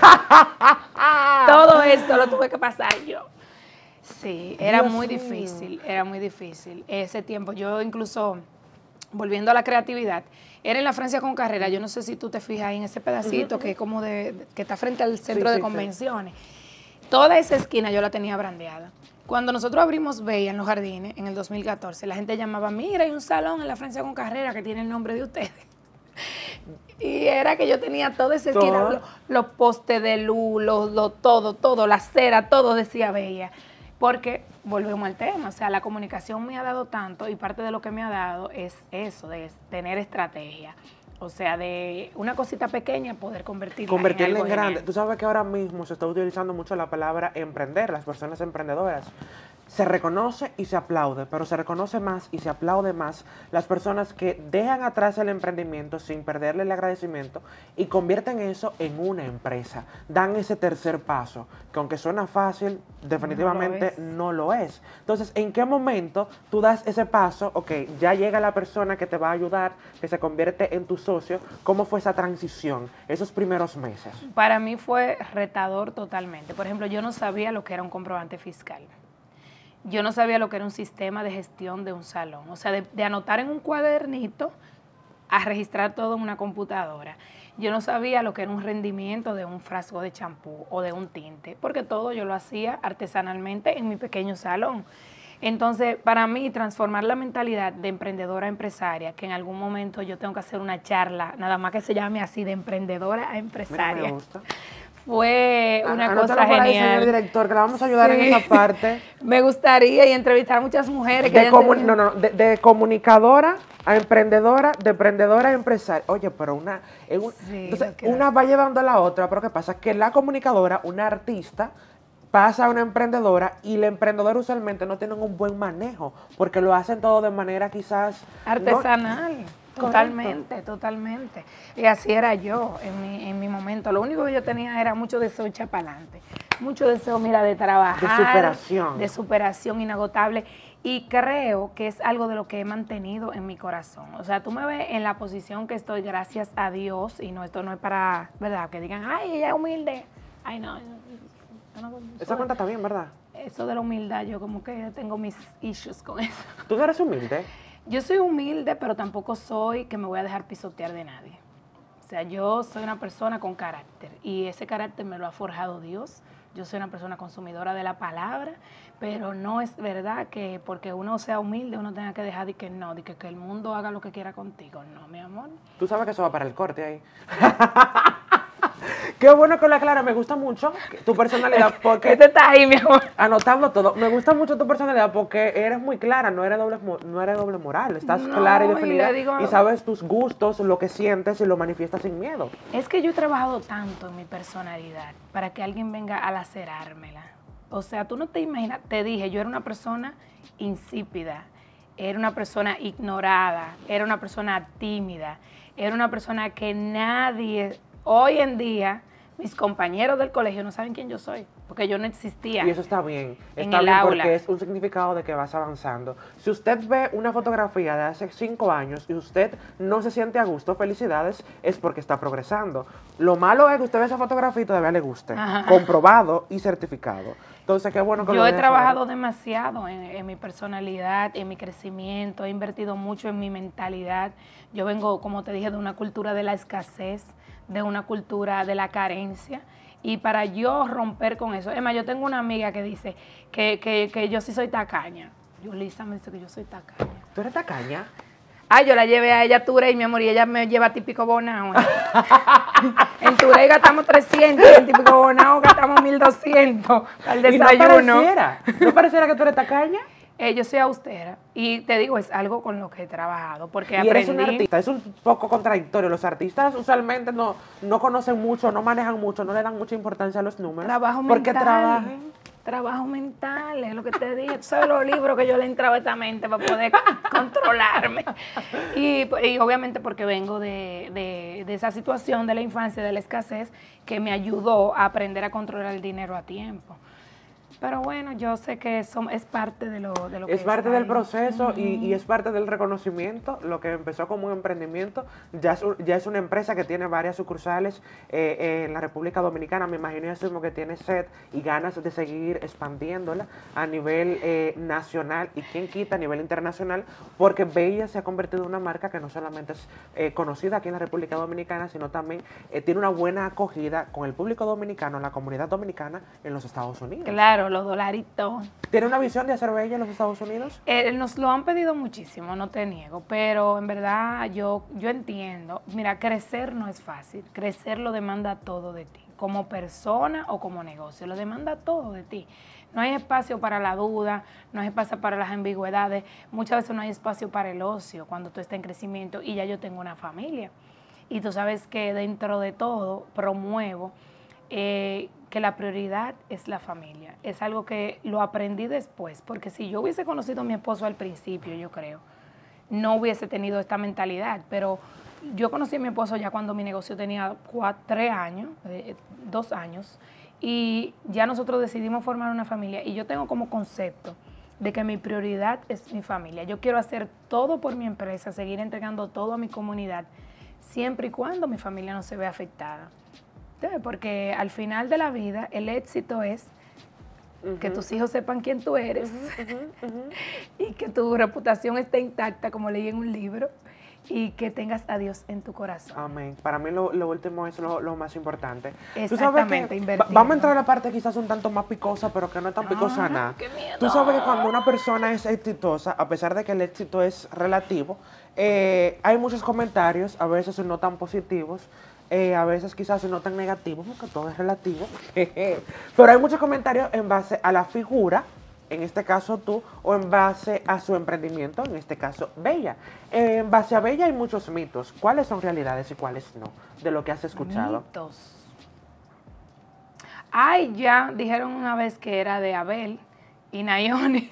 Todo esto lo tuve que pasar yo. Sí, era muy difícil, era muy difícil. Ese tiempo, yo incluso, volviendo a la creatividad, era en la Francia con Carrera, yo no sé si tú te fijas ahí en ese pedacito que es como que está frente al centro de convenciones. Toda esa esquina yo la tenía brandeada. Cuando nosotros abrimos Bella en los jardines, en el 2014, la gente llamaba, mira, hay un salón en la Francia con Carrera que tiene el nombre de ustedes. Y era que yo tenía toda esa esquina, los postes de luz, todo, la cera, todo decía Bella. Porque volvemos al tema, o sea, la comunicación me ha dado tanto y parte de lo que me ha dado es eso, de tener estrategia. O sea, de una cosita pequeña poder convertirla en algo grande. Tú sabes que ahora mismo se está utilizando mucho la palabra emprender, las personas emprendedoras. Se reconoce y se aplaude, pero se reconoce más y se aplaude más las personas que dejan atrás el emprendimiento sin perderle el agradecimiento y convierten eso en una empresa. Dan ese tercer paso, que aunque suena fácil, definitivamente no lo es. Entonces, ¿en qué momento tú das ese paso? Ok, ya llega la persona que te va a ayudar, que se convierte en tu socio. ¿Cómo fue esa transición, esos primeros meses? Para mí fue retador totalmente. Por ejemplo, yo no sabía lo que era un comprobante fiscal. Yo no sabía lo que era un sistema de gestión de un salón. O sea, de anotar en un cuadernito a registrar todo en una computadora. Yo no sabía lo que era un rendimiento de un frasco de champú o de un tinte, porque todo yo lo hacía artesanalmente en mi pequeño salón. Entonces, para mí, transformar la mentalidad de emprendedora a empresaria, que en algún momento yo tengo que hacer una charla, nada más que se llame así, de emprendedora a empresaria. Mira, me gusta. Fue una cosa genial. Ahí, señor director, que la vamos a ayudar en esa parte. Me gustaría y entrevistar a muchas mujeres. De comunicadora a emprendedora, de emprendedora a empresaria. Oye, pero entonces, una va llevando a la otra, pero ¿qué pasa? Que la comunicadora, una artista, pasa a una emprendedora y la emprendedora usualmente no tienen un buen manejo porque lo hacen todo de manera quizás artesanal. No, totalmente, totalmente. Y así era yo en mi momento. Lo único que yo tenía era mucho deseo echar para adelante. Mucho deseo, mira, de trabajar. De superación. De superación inagotable. Y creo que es algo de lo que he mantenido en mi corazón. O sea, tú me ves en la posición que estoy, gracias a Dios, y no, esto no es para, ¿verdad? Que digan, ay, ella es humilde. Ay, no. Esa cuenta está bien, ¿verdad? Eso de la humildad, yo como que tengo mis issues con eso. ¿Tú no eres humilde? Yo soy humilde, pero tampoco soy que me voy a dejar pisotear de nadie. O sea, yo soy una persona con carácter y ese carácter me lo ha forjado Dios. Yo soy una persona consumidora de la palabra, pero no es verdad que porque uno sea humilde uno tenga que dejar de que no, de que el mundo haga lo que quiera contigo. No, mi amor. Tú sabes que eso va para el corte ahí. Qué bueno que lo aclaras, me gusta mucho tu personalidad porque... ¿Qué te está ahí, mi amor? Anotando todo. Me gusta mucho tu personalidad porque eres muy clara, no eres doble moral. Estás No, clara y definida digo, y sabes tus gustos, lo que sientes y lo manifiestas sin miedo. Es que yo he trabajado tanto en mi personalidad para que alguien venga a lacerármela. O sea, tú no te imaginas, te dije, yo era una persona insípida, era una persona ignorada, era una persona tímida, era una persona que nadie... Hoy en día, mis compañeros del colegio no saben quién yo soy, porque yo no existía. Y eso está bien. En Está el bien aula. porque es un significado de que vas avanzando. Si usted ve una fotografía de hace 5 años y usted no se siente a gusto, felicidades, es porque está progresando. Lo malo es que usted ve esa fotografía y todavía le guste. Ajá. Comprobado y certificado. Entonces, qué bueno que Yo lo he dejes trabajado saber. demasiado en mi personalidad, en mi crecimiento, he invertido mucho en mi mentalidad. Yo vengo, como te dije, de una cultura de la escasez, de una cultura de la carencia. Y para yo romper con eso, es más, yo tengo una amiga que dice que yo sí soy tacaña. Yulisa me dice que yo soy tacaña. ¿Tú eres tacaña? Ay, yo la llevé a ella a Turey, mi amor, y ella me lleva típico Bonao. En Turey gastamos 300 y en típico Bonao gastamos 1200 al desayuno. ¿No pareciera que tú eres tacaña? Yo soy austera y te digo, es algo con lo que he trabajado porque Y eres un aprendí. artista, es un poco contradictorio. Los artistas usualmente no conocen mucho, no manejan mucho, no le dan mucha importancia a los números. Trabajo porque mental. trabajan. Trabajo mental, es lo que te dije. Tú sabes los libros que yo le he entrado a esta mente para poder controlarme. Y obviamente porque vengo de esa situación de la infancia, de la escasez, que me ayudó a aprender a controlar el dinero a tiempo. Pero bueno, yo sé que eso es parte de lo que Es parte del ahí. proceso y es parte del reconocimiento. Lo que empezó como un emprendimiento ya es una empresa que tiene varias sucursales en la República Dominicana. Me imagino eso mismo que tiene sed y ganas de seguir expandiéndola a nivel nacional y quien quita a nivel internacional, porque Bella se ha convertido en una marca que no solamente es conocida aquí en la República Dominicana, sino también tiene una buena acogida con el público dominicano, la comunidad dominicana en los Estados Unidos. Claro, los dolaritos. ¿Tiene una visión de hacer Bella en los Estados Unidos? Nos lo han pedido muchísimo, no te niego, pero en verdad yo entiendo. Mira, crecer no es fácil, crecer lo demanda todo de ti, como persona o como negocio, lo demanda todo de ti. No hay espacio para la duda, no hay espacio para las ambigüedades, muchas veces no hay espacio para el ocio cuando tú estás en crecimiento y ya yo tengo una familia. Y tú sabes que dentro de todo promuevo que la prioridad es la familia. Es algo que lo aprendí después, porque si yo hubiese conocido a mi esposo al principio, yo creo, no hubiese tenido esta mentalidad, pero yo conocí a mi esposo ya cuando mi negocio tenía 3 años, 2 años, y ya nosotros decidimos formar una familia, y yo tengo como concepto de que mi prioridad es mi familia. Yo quiero hacer todo por mi empresa, seguir entregando todo a mi comunidad, siempre y cuando mi familia no se vea afectada. Porque al final de la vida el éxito es que tus hijos sepan quién tú eres y que tu reputación esté intacta, como leí en un libro, y que tengas a Dios en tu corazón. Amén. Para mí lo último es lo más importante. Exactamente, invertir. Vamos a entrar a la parte quizás un tanto más picosa, pero que no es tan picosa nada. ¡Qué miedo! Tú sabes que cuando una persona es exitosa, a pesar de que el éxito es relativo, hay muchos comentarios, a veces no tan positivos, a veces quizás no tan negativos, porque todo es relativo, pero hay muchos comentarios en base a la figura, en este caso tú, o en base a su emprendimiento, en este caso Bella. En base a Bella hay muchos mitos. ¿Cuáles son realidades y cuáles no? De lo que has escuchado. Mitos. Ay, ya dijeron una vez que era de Abel y Nayoni.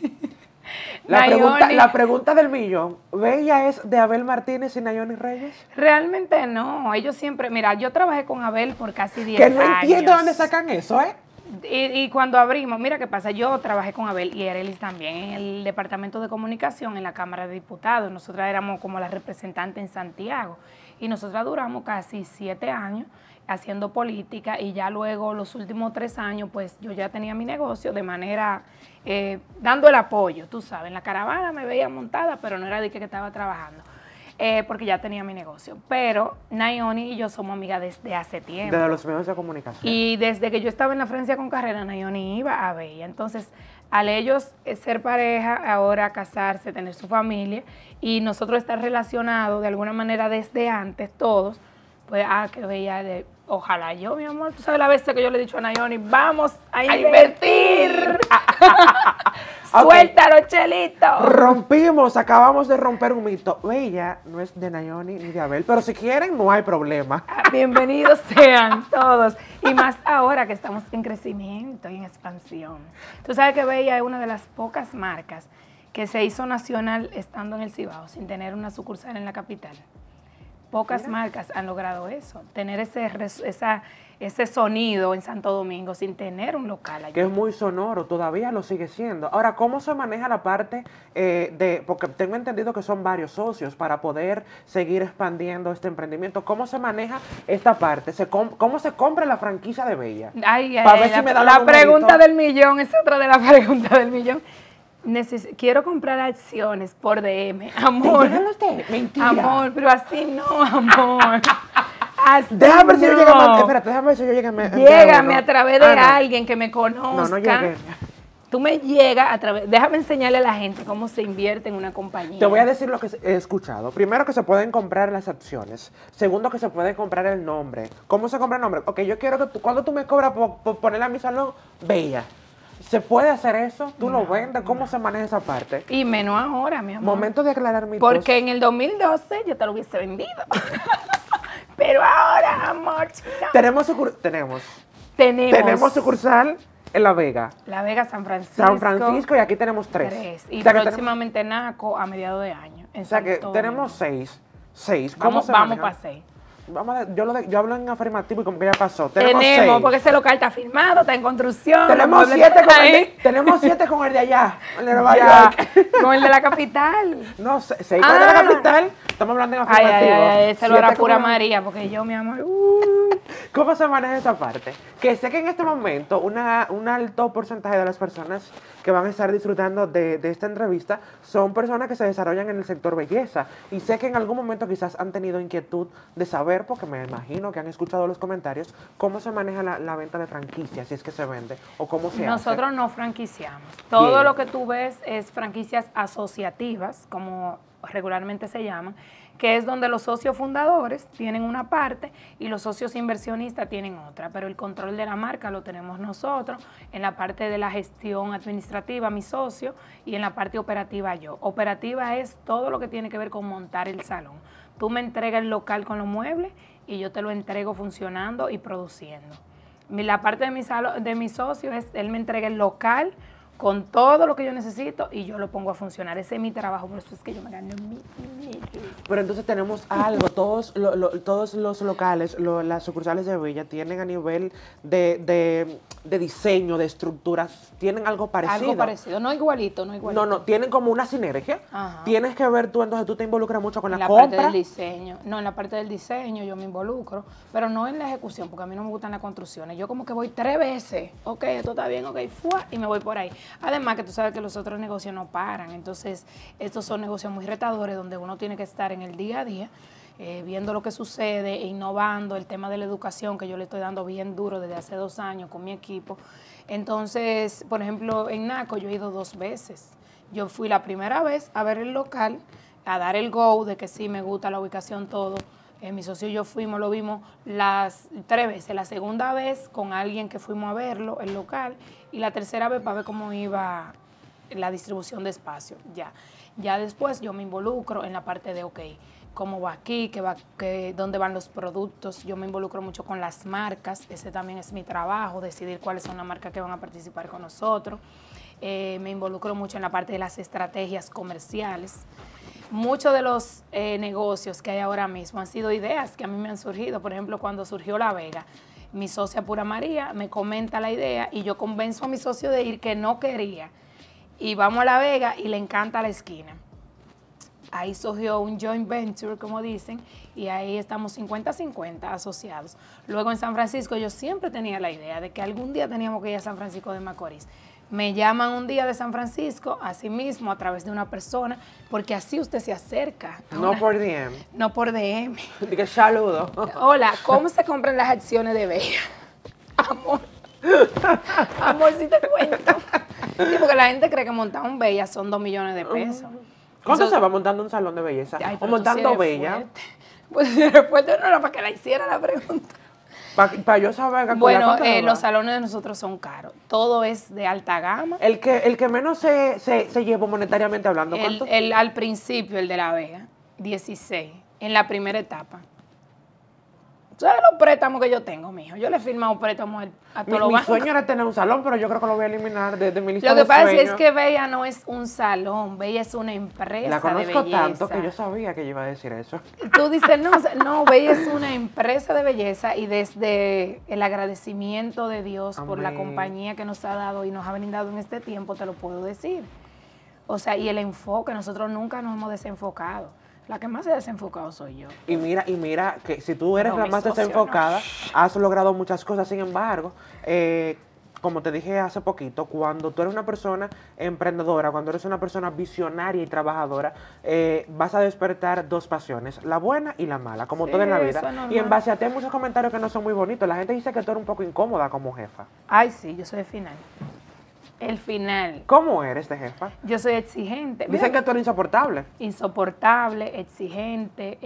La pregunta del millón, ¿Bella es de Abel Martínez y Nayoni Reyes? Realmente no, ellos siempre, mira, yo trabajé con Abel por casi 10 Que años. no entiendo dónde sacan eso, ¿eh? Y cuando abrimos, mira qué pasa, yo trabajé con Abel y Arelis también en el Departamento de Comunicación en la Cámara de Diputados. Nosotras éramos como las representantes en Santiago y nosotras duramos casi 7 años haciendo política y ya luego los últimos 3 años pues yo ya tenía mi negocio de manera, dando el apoyo, tú sabes, en la caravana me veía montada, pero no era de que estaba trabajando. Porque ya tenía mi negocio. Pero Nayoni y yo somos amigas desde hace tiempo. Desde los medios de comunicación. Y desde que yo estaba en la Francia con carrera, Nayoni iba a Bella. Entonces, al ellos ser pareja, ahora casarse, tener su familia, y nosotros estar relacionados de alguna manera desde antes, todos, pues, que Bella, ojalá yo, mi amor, tú sabes la vez que yo le he dicho a Nayoni, vamos a invertir. Suéltalo, Chelito. Acabamos de romper un mito. Bella no es de Nayoni ni de Abel, pero si quieren, no hay problema. Bienvenidos sean todos. Y más ahora que estamos en crecimiento y en expansión. Tú sabes que Bella es una de las pocas marcas que se hizo nacional estando en el Cibao, sin tener una sucursal en la capital. Pocas marcas han logrado eso, tener ese sonido en Santo Domingo sin tener un local allí. Que es muy sonoro, todavía lo sigue siendo. Ahora, ¿cómo se maneja la parte porque tengo entendido que son varios socios para poder seguir expandiendo este emprendimiento? ¿Cómo se maneja esta parte? ¿Cómo se compra la franquicia de Bella? La pregunta del millón es otra de las preguntas del millón. Quiero comprar acciones por DM, amor. Mentira. Amor, pero así no, amor. Así déjame ver si yo llegué a... Espérate, déjame ver si yo llegué a... Llégame a través de alguien que me conozca. No llegué. Tú me llegas a través... Déjame enseñarle a la gente cómo se invierte en una compañía. Te voy a decir lo que he escuchado. Primero, que se pueden comprar las acciones. Segundo, que se puede comprar el nombre. ¿Cómo se compra el nombre? Ok, yo quiero que cuando tú me cobras por ponerle a mi salón, Bella. ¿Se puede hacer eso? ¿Tú lo vendes? ¿Cómo se maneja esa parte? Y menos ahora, mi amor. Momento de aclarar mi Porque en el 2012 yo te lo hubiese vendido. Pero ahora, amor, no. Tenemos sucursal en La Vega. La Vega, San Francisco. San Francisco, y aquí tenemos 3. Y próximamente Naco a mediados de año. O sea que tenemos 6. Vamos para 6. Yo hablo en afirmativo y como que ya pasó. Tenemos porque ese local está firmado, está en construcción. Tenemos 7 con el de allá, el de Nueva York. Con el de la capital. No, 6 con el de la capital. Estamos hablando en afirmativo. Se lo hará pura María, porque yo, mi amor. ¿Cómo se maneja esa parte? Que sé que en este momento un alto porcentaje de las personas que van a estar disfrutando de esta entrevista son personas que se desarrollan en el sector belleza. Y sé que en algún momento quizás han tenido inquietud de saber, porque me imagino que han escuchado los comentarios, cómo se maneja la venta de franquicias, si es que se vende, o cómo se hace. Nosotros no franquiciamos. Todo lo que tú ves es franquicias asociativas, como regularmente se llaman, que es donde los socios fundadores tienen una parte y los socios inversionistas tienen otra, pero el control de la marca lo tenemos nosotros, en la parte de la gestión administrativa mi socio y en la parte operativa yo. Operativa es todo lo que tiene que ver con montar el salón. Tú me entregas el local con los muebles y yo te lo entrego funcionando y produciendo. La parte de mi socio es, él me entrega el local con todo lo que yo necesito y yo lo pongo a funcionar. Ese es mi trabajo, por eso es que yo me gano mi dinero. Pero entonces tenemos algo, todos los locales, las sucursales de Bella tienen a nivel de diseño, de estructuras, tienen algo parecido. Algo parecido, no igualito. No, tienen como una sinergia. Ajá. Tienes que ver tú, entonces tú te involucras mucho con la compra. En la parte del diseño. No, en la parte del diseño yo me involucro, pero no en la ejecución, porque a mí no me gustan las construcciones. Yo como que voy 3 veces, ok, esto está bien, ok, y me voy por ahí. Además que tú sabes que los otros negocios no paran, entonces estos son negocios muy retadores donde uno tiene que estar en el día a día, viendo lo que sucede, innovando, el tema de la educación que yo le estoy dando bien duro desde hace 2 años con mi equipo. Entonces, por ejemplo, en Naco yo he ido 2 veces. Yo fui la primera vez a ver el local, a dar el go de que sí me gusta la ubicación, todo. Mi socio y yo lo vimos las 3 veces. La segunda vez con alguien que fuimos a verlo, el local, y la tercera vez para ver cómo iba la distribución de espacio. Ya después yo me involucro en la parte de, ok, cómo va aquí, dónde van los productos. Yo me involucro mucho con las marcas, ese también es mi trabajo, decidir cuáles son las marcas que van a participar con nosotros. Me involucro mucho en la parte de las estrategias comerciales. Muchos de los negocios que hay ahora mismo han sido ideas que a mí me han surgido. Por ejemplo, cuando surgió La Vega, mi socia Pura María me comenta la idea y yo convenzo a mi socio de ir que no quería. Y vamos a La Vega y le encanta la esquina. Ahí surgió un joint venture, como dicen, y ahí estamos 50-50 asociados. Luego en San Francisco yo siempre tenía la idea de que algún día teníamos que ir a San Francisco de Macorís. Me llaman un día de San Francisco, así mismo, a través de una persona, porque así usted se acerca. No por DM. No por DM. Dije, saludo. Hola, ¿cómo se compran las acciones de Bella? Amor. Amor, si te cuento. Sí, porque la gente cree que montar un Bella son 2 millones de pesos. ¿Cuánto se va montando un salón de belleza? Ay, o montando Bella. Fuerte. Pues si eres fuerte no era para que la hiciera la pregunta. Para yo saber. Bueno, los salones de nosotros son caros. Todo es de alta gama. El que menos se llevó monetariamente hablando, ¿cuánto? Al principio, el de La Vega, 16, en la primera etapa. ¿Sabes los préstamos que yo tengo, mijo? Yo le he firmado préstamos a todos los Mi bancos. sueño era tener un salón, pero yo creo que lo voy a eliminar de mi lista Lo de que pasa sueños. es que Bella no es un salón, Bella es una empresa La conozco de belleza. tanto que yo sabía que yo iba a decir eso. Tú dices, no, Bella es una empresa de belleza y desde el agradecimiento de Dios por la Amén. compañía que nos ha dado y nos ha brindado en este tiempo, te lo puedo decir. O sea, y el enfoque, nosotros nunca nos hemos desenfocado. La que más se ha desenfocado soy yo. Y mira que si tú eres No, la mi más socio, desenfocada, has logrado muchas cosas. Sin embargo, como te dije hace poquito, cuando tú eres una persona emprendedora, cuando eres una persona visionaria y trabajadora, vas a despertar dos pasiones, la buena y la mala, como Sí, todo en la eso vida. es normal. Y en base a ti hay muchos comentarios que no son muy bonitos. La gente dice que tú eres un poco incómoda como jefa. Ay, sí, yo soy el final. El final. ¿Cómo eres de jefa? Yo soy exigente. Dicen Mira, que tú eres insoportable. insoportable, exigente,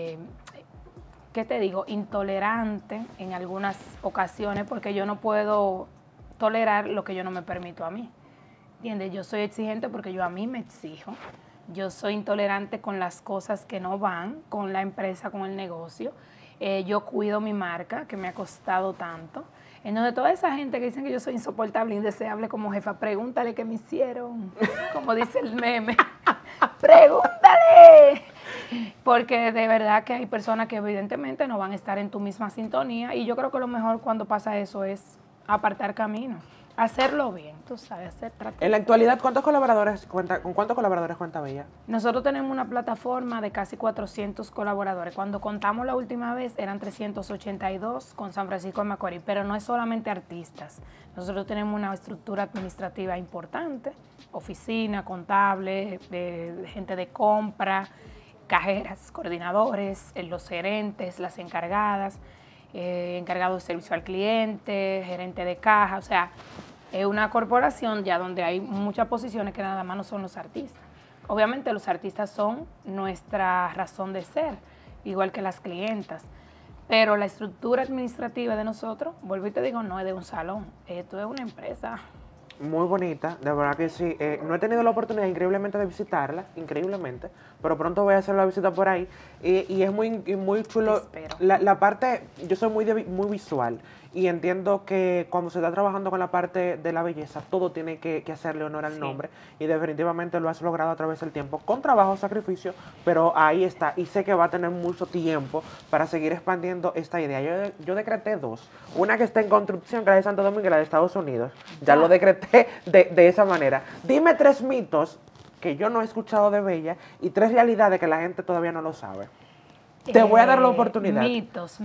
¿qué te digo? Intolerante en algunas ocasiones porque yo no puedo tolerar lo que yo no me permito a mí. ¿Entiendes? Yo soy exigente porque yo a mí me exijo. Yo soy intolerante con las cosas que no van, con la empresa, con el negocio. Yo cuido mi marca, que me ha costado tanto. Entonces, toda esa gente que dicen que yo soy insoportable, indeseable como jefa, pregúntale qué me hicieron, como dice el meme. ¡Pregúntale! Porque de verdad que hay personas que evidentemente no van a estar en tu misma sintonía y yo creo que lo mejor cuando pasa eso es apartar camino, hacerlo bien, tú sabes, tratar. En la actualidad, ¿con cuántos colaboradores cuenta Bella? Nosotros tenemos una plataforma de casi 400 colaboradores. Cuando contamos la última vez eran 382 con San Francisco de Macorís, pero no es solamente artistas. Nosotros tenemos una estructura administrativa importante, oficina, contable, gente de compra, cajeras, coordinadores, los gerentes, las encargadas, encargado de servicio al cliente, gerente de caja, o sea, es una corporación ya donde hay muchas posiciones que nada más no son los artistas. Obviamente los artistas son nuestra razón de ser, igual que las clientas, pero la estructura administrativa de nosotros, vuelvo y te digo, no es de un salón, esto es una empresa. Muy bonita, de verdad que sí. No he tenido la oportunidad increíblemente de visitarla, increíblemente, pero pronto voy a hacer la visita por ahí. Y es muy chulo. Espero. La parte, yo soy muy visual y entiendo que cuando se está trabajando con la parte de la belleza, todo tiene que hacerle honor al Sí. nombre y definitivamente lo has logrado a través del tiempo, con trabajo, sacrificio, pero ahí está. Y sé que va a tener mucho tiempo para seguir expandiendo esta idea. Yo decreté dos. Una que está en construcción, que es de Santo Domingo y la de Estados Unidos. Ya lo decreté de esa manera. Dime 3 mitos que yo no he escuchado de Bella y 3 realidades que la gente todavía no lo sabe. Te voy a dar la oportunidad. Mitos.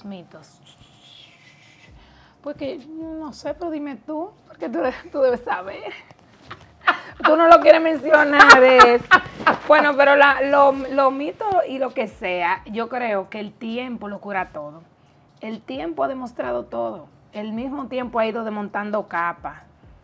Porque, no sé, pero dime tú, porque tú debes saber. Tú no lo quieres mencionar. Bueno, pero los mitos y lo que sea, yo creo que el tiempo lo cura todo. El tiempo ha demostrado todo. El mismo tiempo ha ido desmontando capa,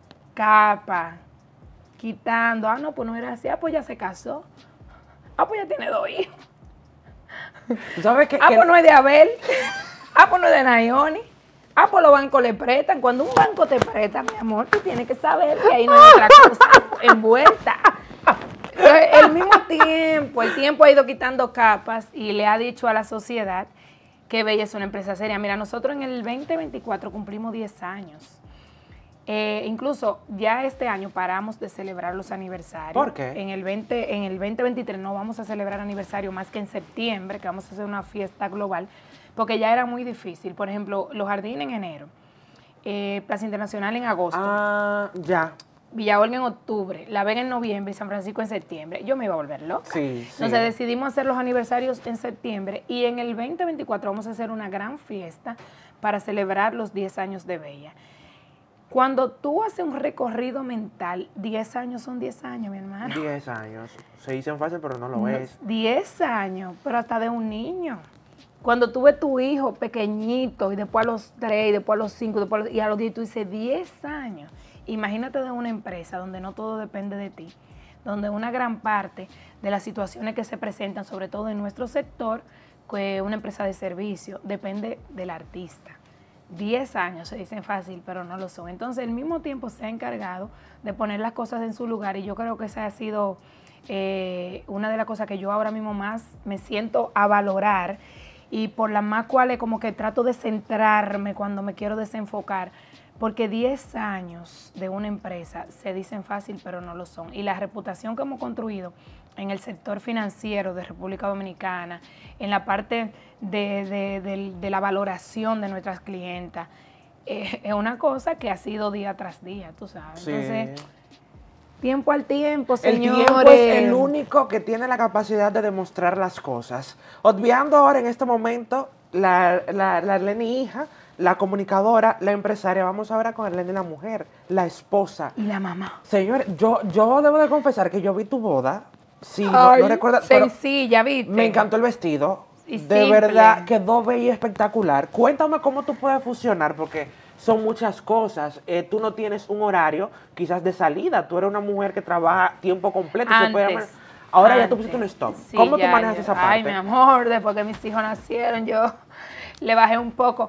quitando. Ah, no, pues no era así. Ah, pues ya se casó. Ah, pues ya tiene 2 hijos. ¿Tú sabes que, Pues no es de Abel. Pues no es de Nayoni. Pues los bancos le prestan. Cuando un banco te presta, mi amor, tú tienes que saber que ahí no hay otra cosa envuelta. El mismo tiempo, el tiempo ha ido quitando capas y le ha dicho a la sociedad que Bella es una empresa seria. Mira, nosotros en el 2024 cumplimos 10 años. Incluso ya este año paramos de celebrar los aniversarios. ¿Por qué? En el 2023 no vamos a celebrar aniversario más que en septiembre, que vamos a hacer una fiesta global, porque ya era muy difícil. Por ejemplo, Los Jardines en enero, Plaza Internacional en agosto. Ah, ya. Villa Olga en octubre, La Vega en noviembre y San Francisco en septiembre. Yo me iba a volver loca. Sí, sí. Entonces decidimos hacer los aniversarios en septiembre y en el 2024 vamos a hacer una gran fiesta para celebrar los 10 años de Bella. Cuando tú haces un recorrido mental, 10 años son 10 años, mi hermano. 10 años. Se dicen fácil, pero no lo es. 10 años, pero hasta de un niño. Cuando tú ves tu hijo pequeñito y después a los 3, y después a los 5, y a los 10, tú dices 10 años. Imagínate de una empresa donde no todo depende de ti, donde una gran parte de las situaciones que se presentan, sobre todo en nuestro sector, que una empresa de servicio, depende del artista. 10 años se dicen fácil, pero no lo son. Entonces, al mismo tiempo se ha encargado de poner las cosas en su lugar y yo creo que esa ha sido una de las cosas que yo ahora mismo más me siento a valorar y por las más cuales como que trato de centrarme cuando me quiero desenfocar. Porque 10 años de una empresa se dicen fácil, pero no lo son. Y la reputación que hemos construido en el sector financiero de República Dominicana, en la parte de la valoración de nuestras clientas, es una cosa que ha sido día tras día, tú sabes. Sí. Entonces, tiempo al tiempo, señores. El tiempo es el único que tiene la capacidad de demostrar las cosas. Obviando ahora en este momento la Arleni hija, la comunicadora, la empresaria, vamos ahora con Arleni la mujer, la esposa. Y la mamá. Señores, yo debo de confesar que yo vi tu boda, sí, Ay, no recuerdo, sencilla, ¿viste? me encantó el vestido, Y de simple. verdad quedó bello y espectacular. Cuéntame cómo tú puedes fusionar, porque son muchas cosas, tú no tienes un horario quizás de salida, tú eres una mujer que trabaja tiempo completo, se puede llamar. Ahora ya tú pusiste un stop. Sí, ¿Cómo ya, tú manejas esa parte? Ay, mi amor, después que mis hijos nacieron, yo le bajé un poco.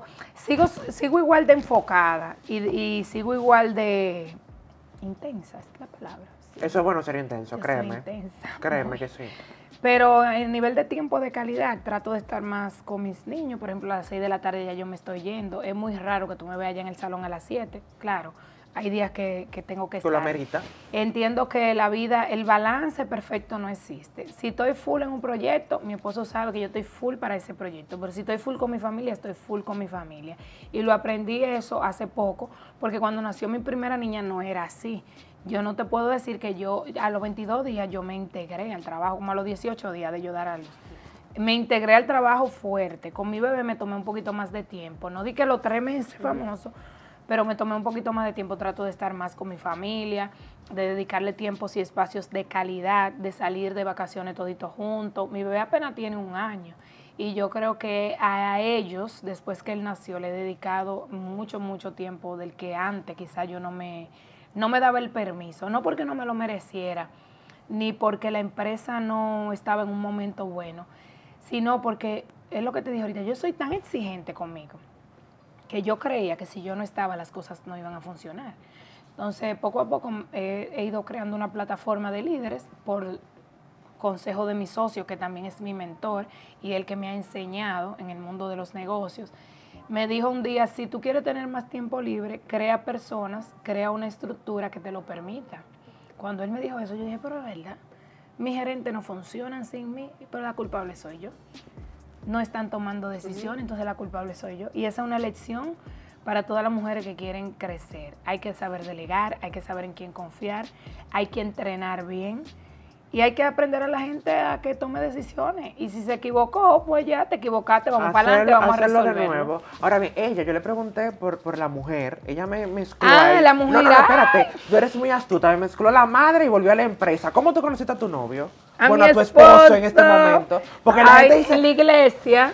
Sigo igual de enfocada y sigo igual de intensa, es la palabra. Sí. Eso es bueno, ser intenso, Yo créeme. soy intensa. Créeme que sí. Pero en nivel de tiempo de calidad, trato de estar más con mis niños. Por ejemplo, a las 6 de la tarde ya yo me estoy yendo. Es muy raro que tú me veas allá en el salón a las 7, claro. Hay días que tengo que Tú estar. la merita. Entiendo que la vida, el balance perfecto no existe. Si estoy full en un proyecto, mi esposo sabe que yo estoy full para ese proyecto. Pero si estoy full con mi familia, estoy full con mi familia. Y lo aprendí eso hace poco, porque cuando nació mi primera niña no era así. Yo no te puedo decir que yo a los 22 días yo me integré al trabajo, como a los 18 días de yo dar a luz. Me integré al trabajo fuerte. Con mi bebé me tomé un poquito más de tiempo. No di que los 3 meses famosos, pero me tomé un poquito más de tiempo, trato de estar más con mi familia, de dedicarle tiempos y espacios de calidad, de salir de vacaciones toditos juntos. Mi bebé apenas tiene 1 año y yo creo que a ellos, después que él nació, le he dedicado mucho tiempo del que antes quizás yo no me daba el permiso, no porque no me lo mereciera, ni porque la empresa no estaba en un momento bueno, sino porque, es lo que te dije ahorita, yo soy tan exigente conmigo, que yo creía que si yo no estaba las cosas no iban a funcionar. Entonces, poco a poco he ido creando una plataforma de líderes por consejo de mi socio, que también es mi mentor y el que me ha enseñado en el mundo de los negocios. Me dijo un día, si tú quieres tener más tiempo libre, crea personas, crea una estructura que te lo permita. Cuando él me dijo eso, yo dije, pero es verdad, mis gerentes no funcionan sin mí, pero la culpable soy yo. No están tomando decisiones, entonces la culpable soy yo. Y esa es una lección para todas las mujeres que quieren crecer. Hay que saber delegar, hay que saber en quién confiar, hay que entrenar bien y hay que aprender a la gente a que tome decisiones. Y si se equivocó, pues ya te equivocaste, vamos para adelante, vamos a resolverlo. De nuevo. Ahora bien, yo le pregunté por la mujer, ella me mezcló Ah, ahí. la mujer. No, espérate, tú eres muy astuta, me mezcló la madre y volvió a la empresa. ¿Cómo tú conociste a tu novio? A bueno, mi a tu esposo en este momento. Porque la gente dice, en la iglesia.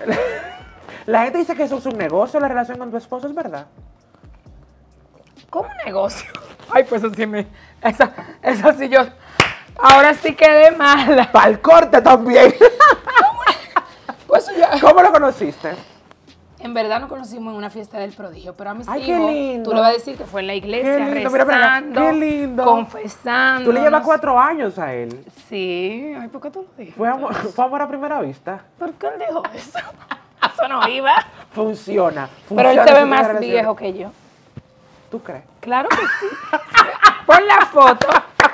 la gente dice que eso es un negocio, la relación con tu esposo, ¿es verdad? ¿Cómo un negocio? Ay, pues eso sí eso sí yo, ahora sí quedé mala. Para el corte también. Pues ya. ¿Cómo lo conociste? En verdad nos conocimos en una fiesta del prodigio, pero a mis Ay, qué hijos, lindo. tú le vas a decir que fue en la iglesia, Qué lindo, rezando, qué lindo. confesando. Tú le llevas 4 años a él. Sí, ay, ¿por qué tú lo dijiste? Fue amor a primera vista. ¿Por qué él dijo eso? Eso no iba. Funciona. Pero él funciona se ve esa más relación. viejo que yo. ¿Tú crees? Claro que sí. Pon la foto.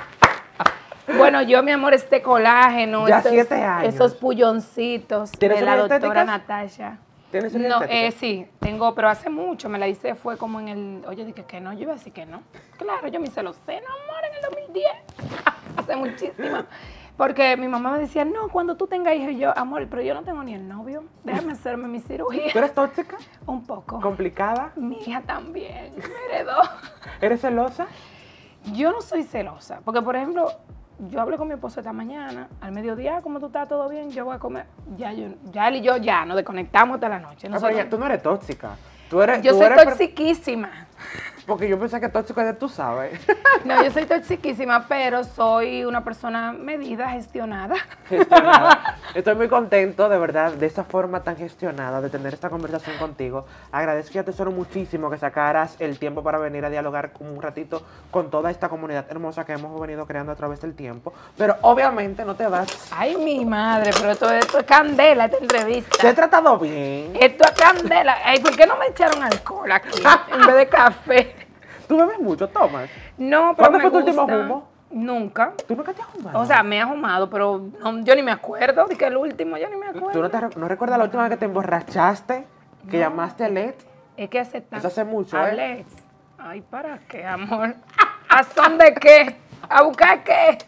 Bueno, yo, mi amor, este colágeno, Ya 7 años. esos pulloncitos ¿Tienes de la uñas doctora estéticas? Natasha. ¿Tienes uñas No, estéticas? sí, tengo, pero hace mucho, me la hice, fue como en el, oye, dije que no, yo iba a decir que no. Claro, yo me hice los senos, amor, en el 2010, hace muchísimo. Porque mi mamá me decía, no, cuando tú tengas hijos, y yo, amor, pero yo no tengo ni el novio, déjame hacerme mi cirugía. ¿Tú eres tóxica? Un poco. ¿Complicada? Mi hija también, me heredó. ¿Eres celosa? Yo no soy celosa, porque por ejemplo, yo hablé con mi esposo esta mañana, al mediodía, como tú estás, todo bien, yo voy a comer. Ya él y yo ya nos desconectamos hasta la noche. Ah, pero Nosotros- ya, tú no eres tóxica. Tú eres, yo tú soy eres toxiquísima. Porque yo pensé que tóxico es de tú sabes. No, yo soy toxiquísima, pero soy una persona medida, gestionada. Gestionada. Estoy muy contento, de verdad, de esta forma tan gestionada, de tener esta conversación contigo. Agradezco y atesoro muchísimo que sacaras el tiempo para venir a dialogar un ratito con toda esta comunidad hermosa que hemos venido creando a través del tiempo. Pero obviamente no te vas. Ay, mi madre, pero esto es candela, esta entrevista. Te he tratado bien. Esto es candela. Ay, ¿por qué no me echaron alcohol aquí en vez de café? ¿Tú bebes mucho, Tomas? No, pero ¿Cuándo me fue tu último gusta. humo? Nunca. ¿Tú nunca te has fumado? O sea, me ha fumado, pero no, yo ni me acuerdo de que el último, yo ni me acuerdo. ¿Tú no recuerdas la última vez que te emborrachaste? Que llamaste a Led. Es que hace tanto. Eso hace mucho, Alex. Ay, ¿para qué, amor? ¿A son de qué? ¿A buscar qué?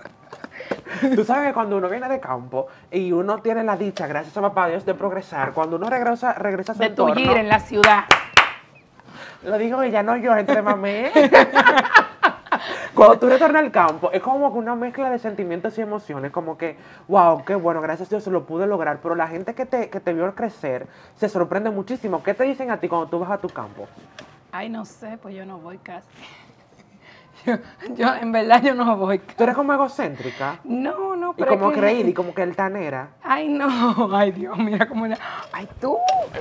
Tú sabes que cuando uno viene de campo y uno tiene la dicha, gracias a papá Dios, de progresar, cuando uno regresa a su De entorno, tullir en la ciudad. lo digo ella, no yo, entre mamé. Cuando tú retornas al campo, es como que una mezcla de sentimientos y emociones, como que, wow, qué bueno, gracias a Dios lo pude lograr, pero la gente que te vio crecer se sorprende muchísimo. ¿Qué te dicen a ti cuando tú vas a tu campo? Ay, no sé, pues yo no voy casi. En verdad, yo no voy casi. Tú eres como egocéntrica No, y pero como es que- creída y como que altanera. Ay, no. Ay, Dios, mira cómo era. Ay, tú.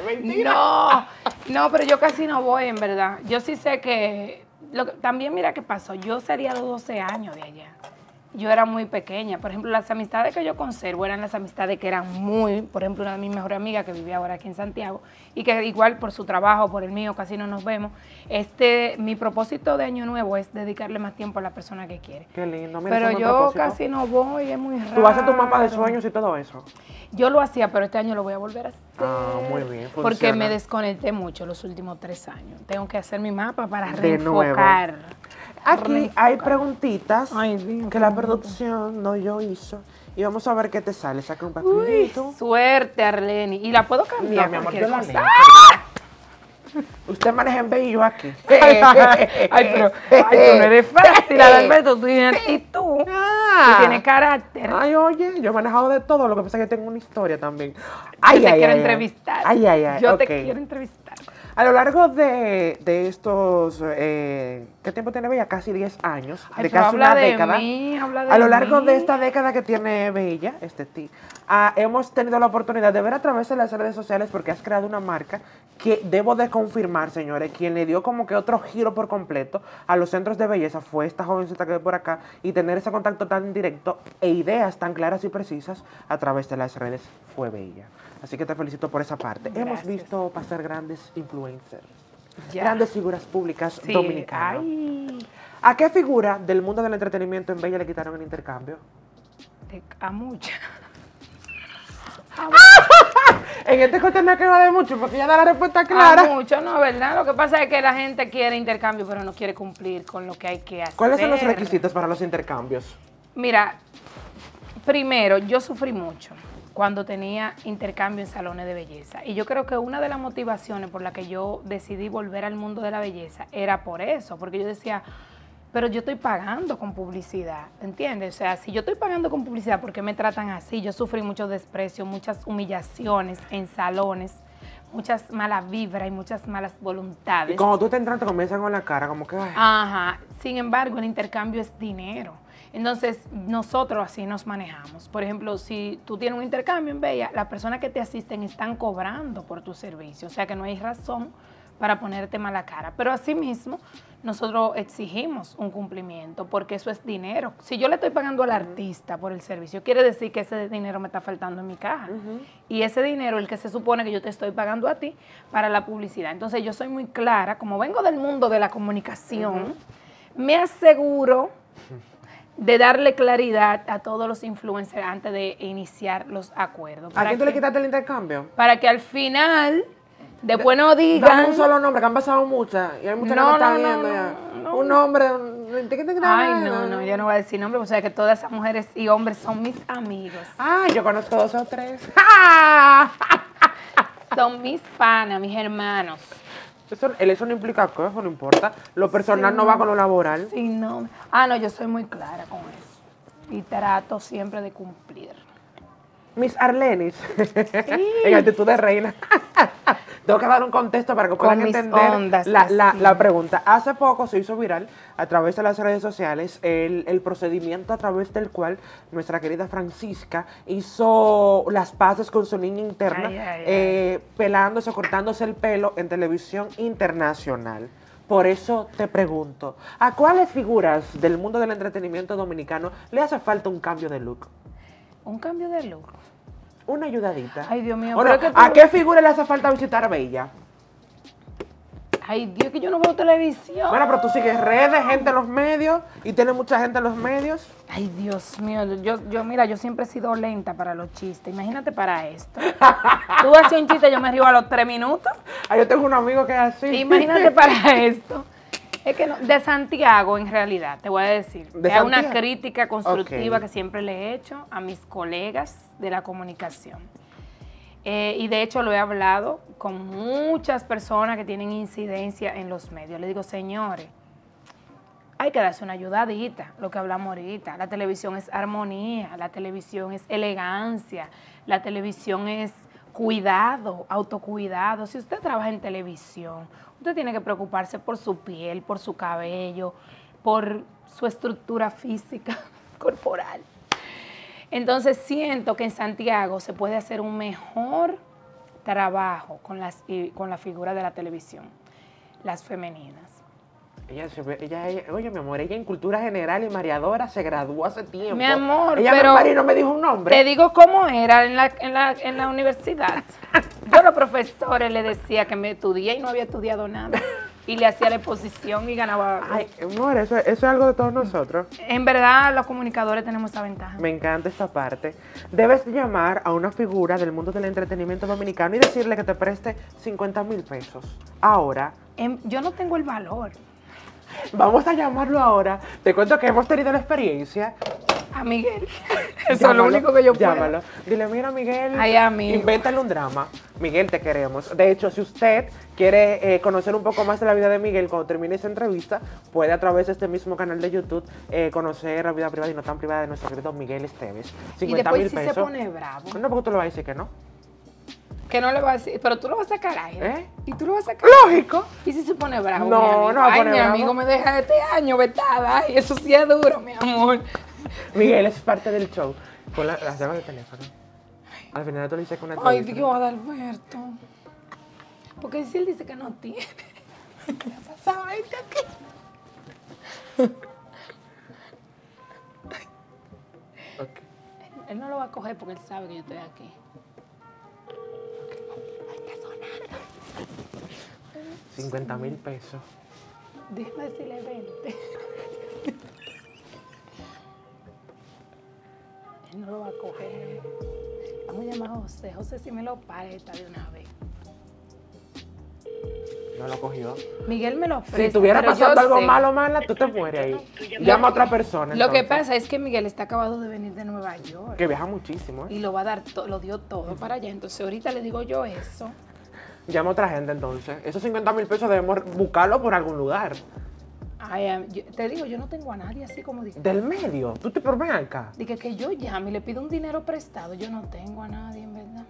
No, pero yo casi no voy, en verdad. Yo sí sé que... también mira qué pasó. Yo salí a los 12 años de allá. Yo era muy pequeña. Por ejemplo, las amistades que yo conservo eran las amistades que eran muy... Por ejemplo, una de mis mejores amigas que vivía ahora aquí en Santiago y que igual por su trabajo, por el mío, casi no nos vemos. Mi propósito de Año Nuevo es dedicarle más tiempo a la persona que quiere. Qué lindo, mira, Pero ese es un yo propósito. casi no voy, es muy raro. Tú haces tu mapa de sueños y todo eso. Yo lo hacía, pero este año lo voy a volver a hacer. Ah, muy bien, Porque funciona. me desconecté mucho los últimos 3 años. Tengo que hacer mi mapa para De nuevo. reenfocar. Aquí hay preguntitas Ay, Dios, que la producción no yo hizo. Y vamos a ver qué te sale. Saca un Uy, papelito. suerte, Arleni. ¿Y la puedo cambiar? No, mi amor, cualquier yo la cosa? leo. Usted maneja en B y yo aquí. Ay, pero tú no eres fácil, Adalberto. Tú tienes actitud. Tú tienes carácter. Ay, oye, yo he manejado de todo. Lo que pasa es que tengo una historia también. Yo te quiero entrevistar. Yo te ok. quiero entrevistar. A lo largo de estos, ¿qué tiempo tiene Bella? Casi 10 años, Ay, de pero casi habla una de década. mí, habla de A lo largo mí. de esta década que tiene Bella, hemos tenido la oportunidad de ver a través de las redes sociales porque has creado una marca que debo de confirmar, señores, quien le dio como que otro giro por completo a los centros de belleza fue esta jovencita que ve por acá y tener ese contacto tan directo e ideas tan claras y precisas a través de las redes fue Bella. Así que te felicito por esa parte. Hemos Gracias. visto pasar grandes influencers, Ya. grandes figuras públicas Sí, dominicanas. ay, ¿A qué figura del mundo del entretenimiento en Bella le quitaron el intercambio? a mucha. En este corte no hay que de mucho porque ya da la respuesta A clara. mucho, no, ¿verdad? Lo que pasa es que la gente quiere intercambio, pero no quiere cumplir con lo que hay que hacer. ¿Cuáles son los requisitos para los intercambios? Mira, primero, yo sufrí mucho cuando tenía intercambio en salones de belleza. Y yo creo que una de las motivaciones por la que yo decidí volver al mundo de la belleza era por eso, porque yo decía, pero yo estoy pagando con publicidad, ¿entiendes? O sea, si yo estoy pagando con publicidad, ¿por qué me tratan así? Yo sufrí mucho desprecio, muchas humillaciones en salones, muchas malas vibras y muchas malas voluntades. Y cuando tú te entras te comienzan con la cara como que... ay. Ajá. Sin embargo, el intercambio es dinero. Entonces, nosotros así nos manejamos. Por ejemplo, si tú tienes un intercambio en Bella, las personas que te asisten están cobrando por tu servicio, o sea que no hay razón para ponerte mala cara. Pero asimismo, nosotros exigimos un cumplimiento porque eso es dinero. Si yo le estoy pagando al artista por el servicio, quiere decir que ese dinero me está faltando en mi caja. Y ese dinero es el que se supone que yo te estoy pagando a ti para la publicidad. Entonces yo soy muy clara, como vengo del mundo de la comunicación, me aseguro de darle claridad a todos los influencers antes de iniciar los acuerdos. ¿A quién tú le quitaste el intercambio? Para que al final... Después no digan... Dame un solo nombre, que han pasado muchas. Y hay muchas que no están viendo ya. Un nombre... Ay, no, yo no voy a decir nombre, o sea que todas esas mujeres y hombres son mis amigos. Ah, yo conozco 2 o 3. Son mis panas, mis hermanos. Eso no implica que eso no importa. Lo personal Sí, no va con lo laboral. Sí, no. Ah, no, yo soy muy clara con eso. Y trato siempre de cumplir. Miss Arlenis, en actitud de reina. Tengo que dar un contexto para que puedan entender la pregunta. Hace poco se hizo viral a través de las redes sociales el procedimiento a través del cual nuestra querida Francisca hizo las paces con su niña interna, pelándose o cortándose el pelo en televisión internacional. Por eso te pregunto, ¿a cuáles figuras del mundo del entretenimiento dominicano le hace falta un cambio de look? ¿Un cambio de look? Una ayudadita. Ay, Dios mío. Bueno, ¿a qué figura le hace falta visitar Bella? Ay, Dios, que yo no veo televisión. Bueno, pero tú sigues redes, gente en los medios, y tienes mucha gente en los medios. Ay, Dios mío, mira, yo siempre he sido lenta para los chistes. Imagínate para esto. Tú haces un chiste, yo me río a los 3 minutos. Ay, yo tengo un amigo que es así. Imagínate para esto. Es que no, de Santiago, en realidad, te voy a decir. Es una crítica constructiva que siempre le he hecho a mis colegas de la comunicación. Y de hecho lo he hablado con muchas personas que tienen incidencia en los medios. Le digo, señores, hay que darse una ayudadita, lo que hablamos ahorita. La televisión es armonía, la televisión es elegancia, la televisión es cuidado, autocuidado. Si usted trabaja en televisión, usted tiene que preocuparse por su piel, por su cabello, por su estructura física, corporal. Entonces siento que en Santiago se puede hacer un mejor trabajo con la figura de la televisión, las femeninas. Oye, mi amor, ella en Cultura General y mareadora se graduó hace tiempo. Mi amor, ella pero no me dijo un nombre. Te digo cómo era en la universidad. Yo a los profesores le decía que me estudié y no había estudiado nada. Y le hacía la exposición y ganaba. Ay, amor, eso es algo de todos nosotros. En verdad, los comunicadores tenemos esa ventaja. Me encanta esta parte. Debes llamar a una figura del mundo del entretenimiento dominicano y decirle que te preste 50,000 pesos. Ahora. Yo no tengo el valor. Vamos a llamarlo ahora. Te cuento que hemos tenido la experiencia. A Miguel. Eso es lo único que yo puedo. Llámalo. Dile, mira, Miguel. Ay, amigo. Invéntale un drama. Miguel, te queremos. De hecho, si usted quiere conocer un poco más de la vida de Miguel, cuando termine esa entrevista, puede a través de este mismo canal de YouTube conocer la vida privada y no tan privada de nuestro querido Miguel Esteves. 50,000 pesos. Y después si se pone bravo. No, porque tú le vas a decir que no. Que no le va a decir, pero tú lo vas a sacar aire. ¿Eh? Y tú lo vas a sacar. Lógico. ¿Y si se pone bravo? No, mi amigo? no va a poner mi bravo. amigo me deja este año vetada. Ay, eso sí es duro, mi amor. Miguel es parte del show. Pon las llaves de teléfono. Al final tú le dices que una Ay, entrevista. Dios, Adalberto. Porque si él dice que no tiene. ¿Qué le ha pasado a este aquí? Okay. Él no lo va a coger porque él sabe que yo estoy aquí. 50,000 pesos. Déjame decirle 20. Él no lo va a coger. Vamos a llamar a José. José, si me lo pareta de una vez. No lo cogió. Miguel me lo ofrece. Si tuviera pero pasando yo algo sé. malo, mala, tú te mueres ahí. Llama a otra persona. Lo que entonces, pasa es que Miguel está acabado de venir de Nueva York. que viaja muchísimo, ¿eh? Y lo va a dar, lo dio todo para allá. Entonces ahorita le digo yo eso. Llama a otra gente entonces. Esos 50,000 pesos debemos buscarlo por algún lugar. Ay, te digo, yo no tengo a nadie así como dije. Del medio. Tú te ven acá. Dije que yo llame y le pido un dinero prestado. Yo no tengo a nadie, en verdad.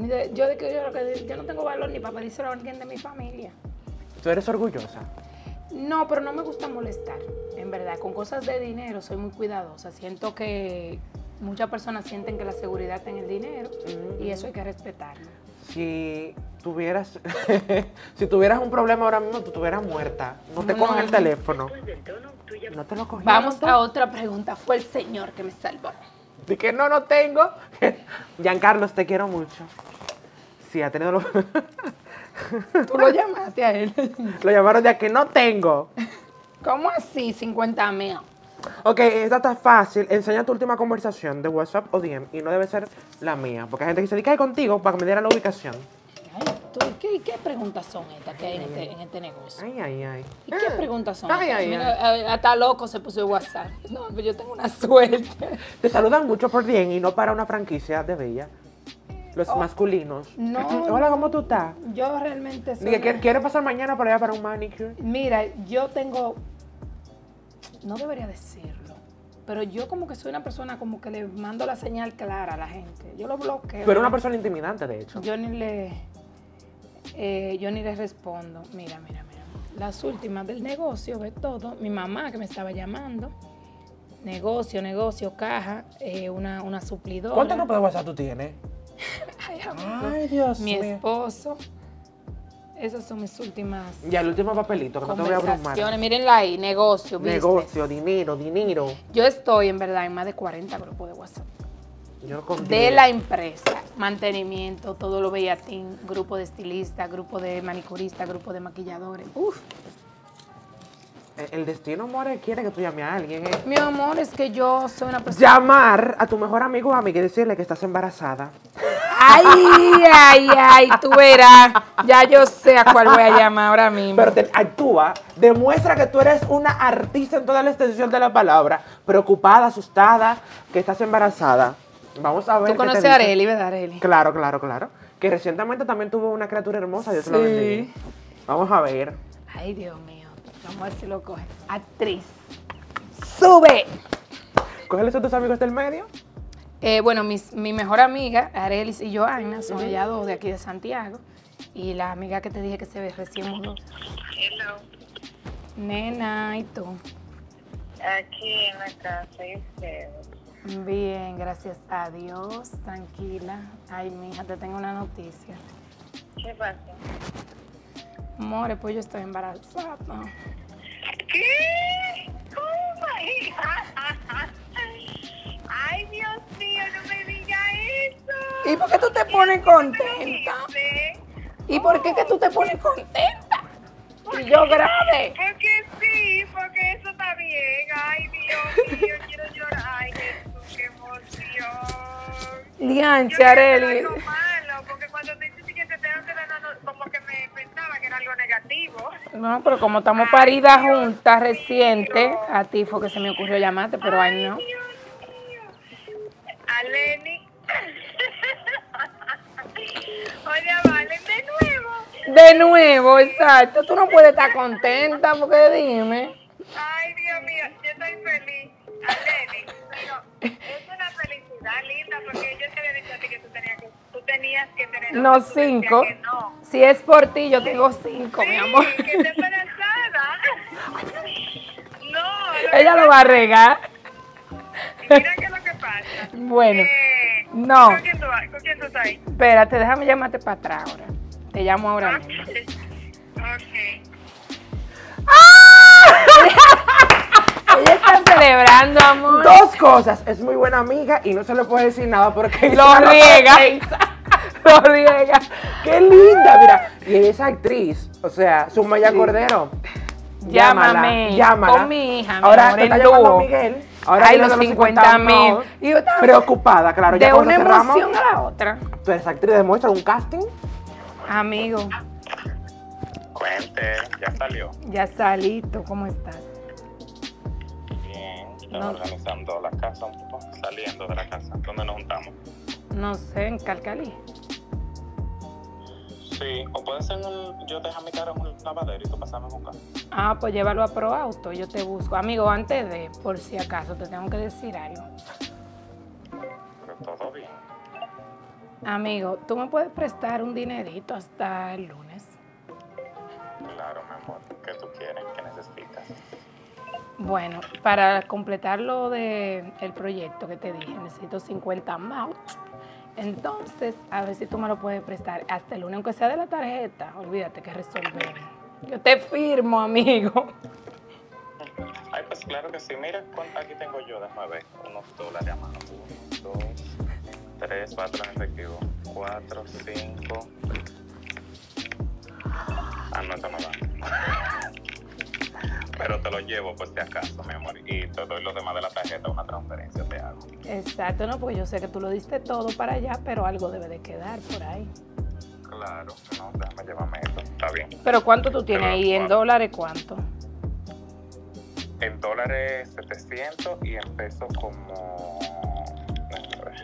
Yo no tengo valor ni para pedírselo a alguien de mi familia. Tú eres orgullosa. No, pero no me gusta molestar, en verdad. Con cosas de dinero soy muy cuidadosa. Siento que muchas personas sienten que la seguridad está en el dinero y eso hay que respetarlo. Si tuvieras, si tuvieras un problema ahora mismo, tú estuvieras muerta. No te cogen el teléfono. No te lo cogieron. Vamos a otra pregunta. Fue el señor que me salvó. De que no tengo. Giancarlos, te quiero mucho. Sí, ha tenido Tú lo llamaste a él. Lo llamaron ya que no tengo. ¿Cómo así? 50,000. Ok, esta está fácil. Enseña tu última conversación de WhatsApp o DM y no debe ser la mía. Porque hay gente que se dice, contigo para que me diera la ubicación. Ay, ¿qué preguntas son estas que hay en este negocio? Ay. ¿Y qué preguntas son Ay, estas? ay, Mira, hasta loco se puso el WhatsApp. No, pero yo tengo una suerte. Te saludan mucho por DM y no para una franquicia de Bella. Los masculinos. No. Hola, ¿cómo tú estás? Yo realmente soy... Dije, ¿quieres pasar mañana por allá para un manicure? Mira, yo tengo... No debería decirlo, pero yo como que soy una persona como que le mando la señal clara a la gente. Yo lo bloqueo. Pero una persona intimidante, de hecho. Yo ni le respondo. Mira. Las últimas del negocio, ve todo. Mi mamá que me estaba llamando. Negocio, caja, una suplidora. ¿Cuántos grupos de WhatsApp tú tienes? Ay, amigo. Ay, Dios Mi mío. esposo. Esas son mis últimas Ya, el último papelito, que no te voy a abrumar. conversaciones. Mírenla ahí, negocio, business. Negocio, dinero. Yo estoy, en verdad, en más de 40 grupos de WhatsApp. Yo con De 10. la empresa, mantenimiento, todo lo bellatín, grupo de estilistas, grupo de manicuristas, grupo de maquilladores. Uf, El destino, more, quiere que tú llames a alguien. mi amor, es que yo soy una persona... Llamar a tu mejor amigo o amiga y decirle que estás embarazada. Ay, tú verás. Ya yo sé a cuál voy a llamar ahora mismo. Pero actúa, demuestra que tú eres una artista en toda la extensión de la palabra, preocupada, asustada, que estás embarazada. Vamos a ver. Tú qué conoces te a dice. Arely, ¿verdad, Arely? Claro. Que recientemente también tuvo una criatura hermosa, Dios la bendiga. Vamos a ver. Ay, Dios mío. Vamos a ver si lo coge. Actriz. ¡Sube! ¿Cuáles son tus amigos del medio? Bueno, mi mejor amiga, Arelis y Joana, son ellas dos de aquí de Santiago. Y la amiga que te dije que se ve recién mudó. Hello. Nena, ¿y tú? Aquí en la casa, ¿y ustedes? Bien, gracias a Dios, tranquila. Ay, mija, te tengo una noticia. ¿Qué pasa? More, pues yo estoy embarazada. ¿Qué? Oh my God. Ay, Dios mío, no me diga eso. ¿Y por qué tú te pones contenta? ¿Y por qué que tú te pones contenta? Y yo grave. Porque sí, porque eso está bien. Ay, Dios mío, quiero llorar. Ay, Jesús, qué emoción. Dianche, Arely. Algo malo, porque cuando te dicen que te tengo que dar, como que me pensaba que era algo negativo. No, pero como estamos paridas juntas reciente, a ti fue que se me ocurrió llamarte, pero ay no. Dios mío. A Lenny. Oye, Valen, de nuevo. De nuevo, exacto. Tú no puedes estar contenta porque dime. Ay, Dios mío, yo estoy feliz. A Lenny, pero es una felicidad linda porque yo te había dicho a ti que tú tenías que tener. No, tú decías 5. que no. Si es por ti, yo tengo 5, mi amor. Sí, que esté embarazada. No, Ella lo va a regar. mira qué es lo que pasa. Bueno, Que- no. ¿Con quién tú estás ahí? Espérate, déjame llamarte para atrás ahora. Te llamo ahora mismo. Ok. Ella está celebrando, amor. Dos cosas. Es muy buena amiga y no se le puede decir nada porque Lo riega. Lo riega. ¡Qué linda! Mira, y esa actriz, o sea, Sumaya Cordero. Llámame. Llámala. Con mi hija, mi Ahora amor, te está en llamando dúo. Miguel. Ahora Ay, dile los de 50,000. no. Y yo estaba Preocupada, claro. Ya de cuando una cerramos, emoción a la otra. tú eres actriz, demuestra un casting. Amigo, Cuente, ya salió. ya salí. ¿Tú cómo estás? Bien, estoy No. organizando la casa un poco, saliendo de la casa. ¿Dónde nos juntamos? No sé, en Calcalí. Sí, o puede ser yo dejar mi carro en un lavadero y tú pasarme a buscar. Ah, pues llévalo a Pro Auto, yo te busco. Amigo, antes de, por si acaso, te tengo que decir algo. Pero todo bien. Amigo, ¿tú me puedes prestar un dinerito hasta el lunes? Claro, mi amor. ¿Qué tú quieres? ¿Qué necesitas? Bueno, para completar lo del proyecto que te dije, necesito 50 más. Entonces, a ver si tú me lo puedes prestar hasta el lunes, aunque sea de la tarjeta. Olvídate que resolver. Yo te firmo, amigo. Ay, pues claro que sí. Mira, aquí tengo yo, déjame ver, unos dólares a mano. 1, 2, 3, 4 en efectivo. 4, 5. Ah, no, eso no da. Pero te lo llevo por si acaso, mi amor. Y te doy lo demás de la tarjeta, una transferencia te hago. Exacto, no, porque yo sé que tú lo diste todo para allá, pero algo debe de quedar por ahí. Claro, no, déjame llevarme esto. Está bien. Pero ¿cuánto tú tienes Pero, ahí? ¿En dólares cuánto? En dólares 700 y en pesos como... déjame ver.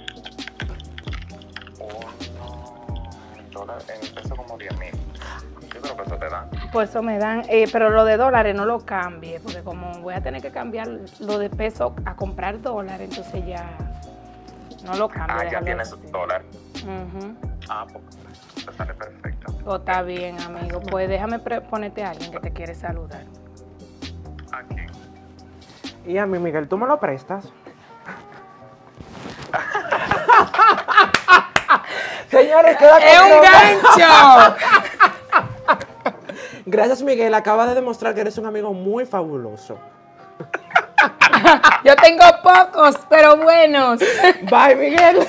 En pesos como 10,000. Yo creo que eso te da. Pues eso me dan, pero lo de dólares no lo cambie, porque como voy a tener que cambiar lo de peso a comprar dólares, entonces ya no lo cambio. Ah, ya déjalo tienes así. dólar. Ujú. Ah, pues te sale perfecto. Oh, está bien, amigo. Pues déjame ponerte a alguien que te quiere saludar. Aquí. Y a mí, Miguel, ¿tú me lo prestas? Señores, queda ¡Es un gancho! Gracias, Miguel. Acabas de demostrar que eres un amigo muy fabuloso. Yo tengo pocos, pero buenos. Bye, Miguel.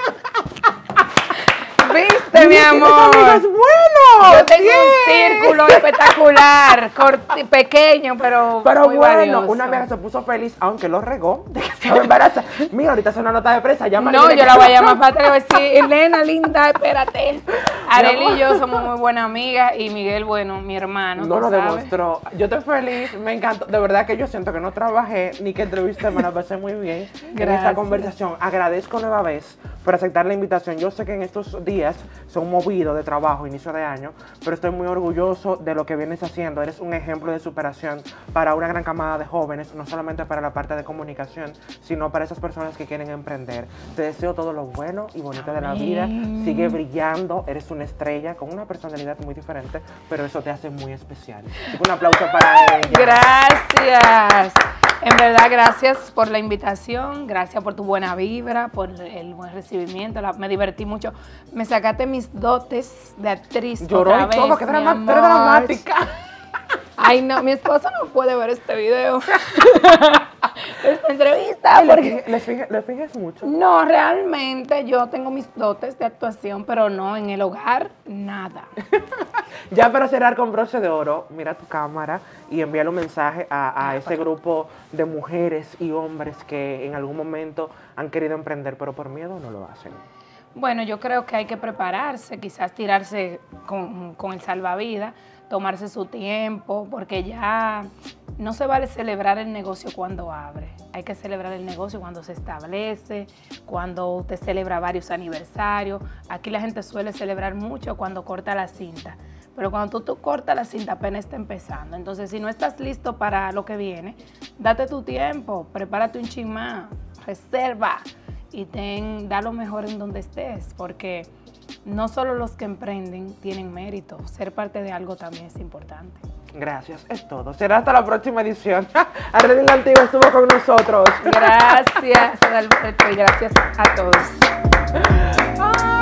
¿Viste, mi Tienes amor? amigos buenos. Yo tengo Bien. un círculo espectacular, pequeño, pero Pero muy bueno, valioso. una amiga se puso feliz, aunque lo regó, de que estaba embarazada. Mira, ahorita es una nota de prensa, llámale. No, yo la voy a llamar para atrás y voy a decir, Elena, linda, espérate. Arely y yo somos muy buenas amigas y Miguel, bueno, mi hermano. No tú lo sabes. demostró. Yo estoy feliz, me encantó. De verdad que yo siento que no trabajé ni que entrevisté, me la pasé muy bien en esta Gracias. conversación. Agradezco nueva vez por aceptar la invitación. Yo sé que en estos días son movidos de trabajo, inicio de año, pero estoy muy orgulloso de lo que vienes haciendo. Eres un ejemplo de superación para una gran camada de jóvenes, no solamente para la parte de comunicación, sino para esas personas que quieren emprender. Te deseo todo lo bueno y bonito de la vida. Sigue brillando, eres una estrella con una personalidad muy diferente, pero eso te hace muy especial. Así que un aplauso para ella. Gracias. En verdad, gracias por la invitación, gracias por tu buena vibra, por el buen recibimiento. Me divertí mucho. Me sacaste mis dotes de actriz. Lloró otra y todo, vez, qué mi dramática. Ay, no, mi esposo no puede ver este video. Esta entrevista. Ay, Porque... ¿Le finges mucho? No, realmente yo tengo mis dotes de actuación, pero no, en el hogar, nada. Ya para cerrar con broche de oro, mira tu cámara y envíale un mensaje a ese grupo de mujeres y hombres que en algún momento han querido emprender, pero por miedo no lo hacen. Bueno, yo creo que hay que prepararse, quizás tirarse con el salvavidas, tomarse su tiempo, porque ya no se vale celebrar el negocio cuando abre. Hay que celebrar el negocio cuando se establece, cuando usted celebra varios aniversarios. Aquí la gente suele celebrar mucho cuando corta la cinta. Pero cuando tú cortas la cinta apenas está empezando. Entonces, si no estás listo para lo que viene, date tu tiempo, prepárate un chin más, reserva y da lo mejor en donde estés, porque no solo los que emprenden tienen mérito, ser parte de algo también es importante. Gracias, es todo. Será hasta la próxima edición. Arely la Antigua estuvo con nosotros. Gracias, Alberto, y gracias a todos.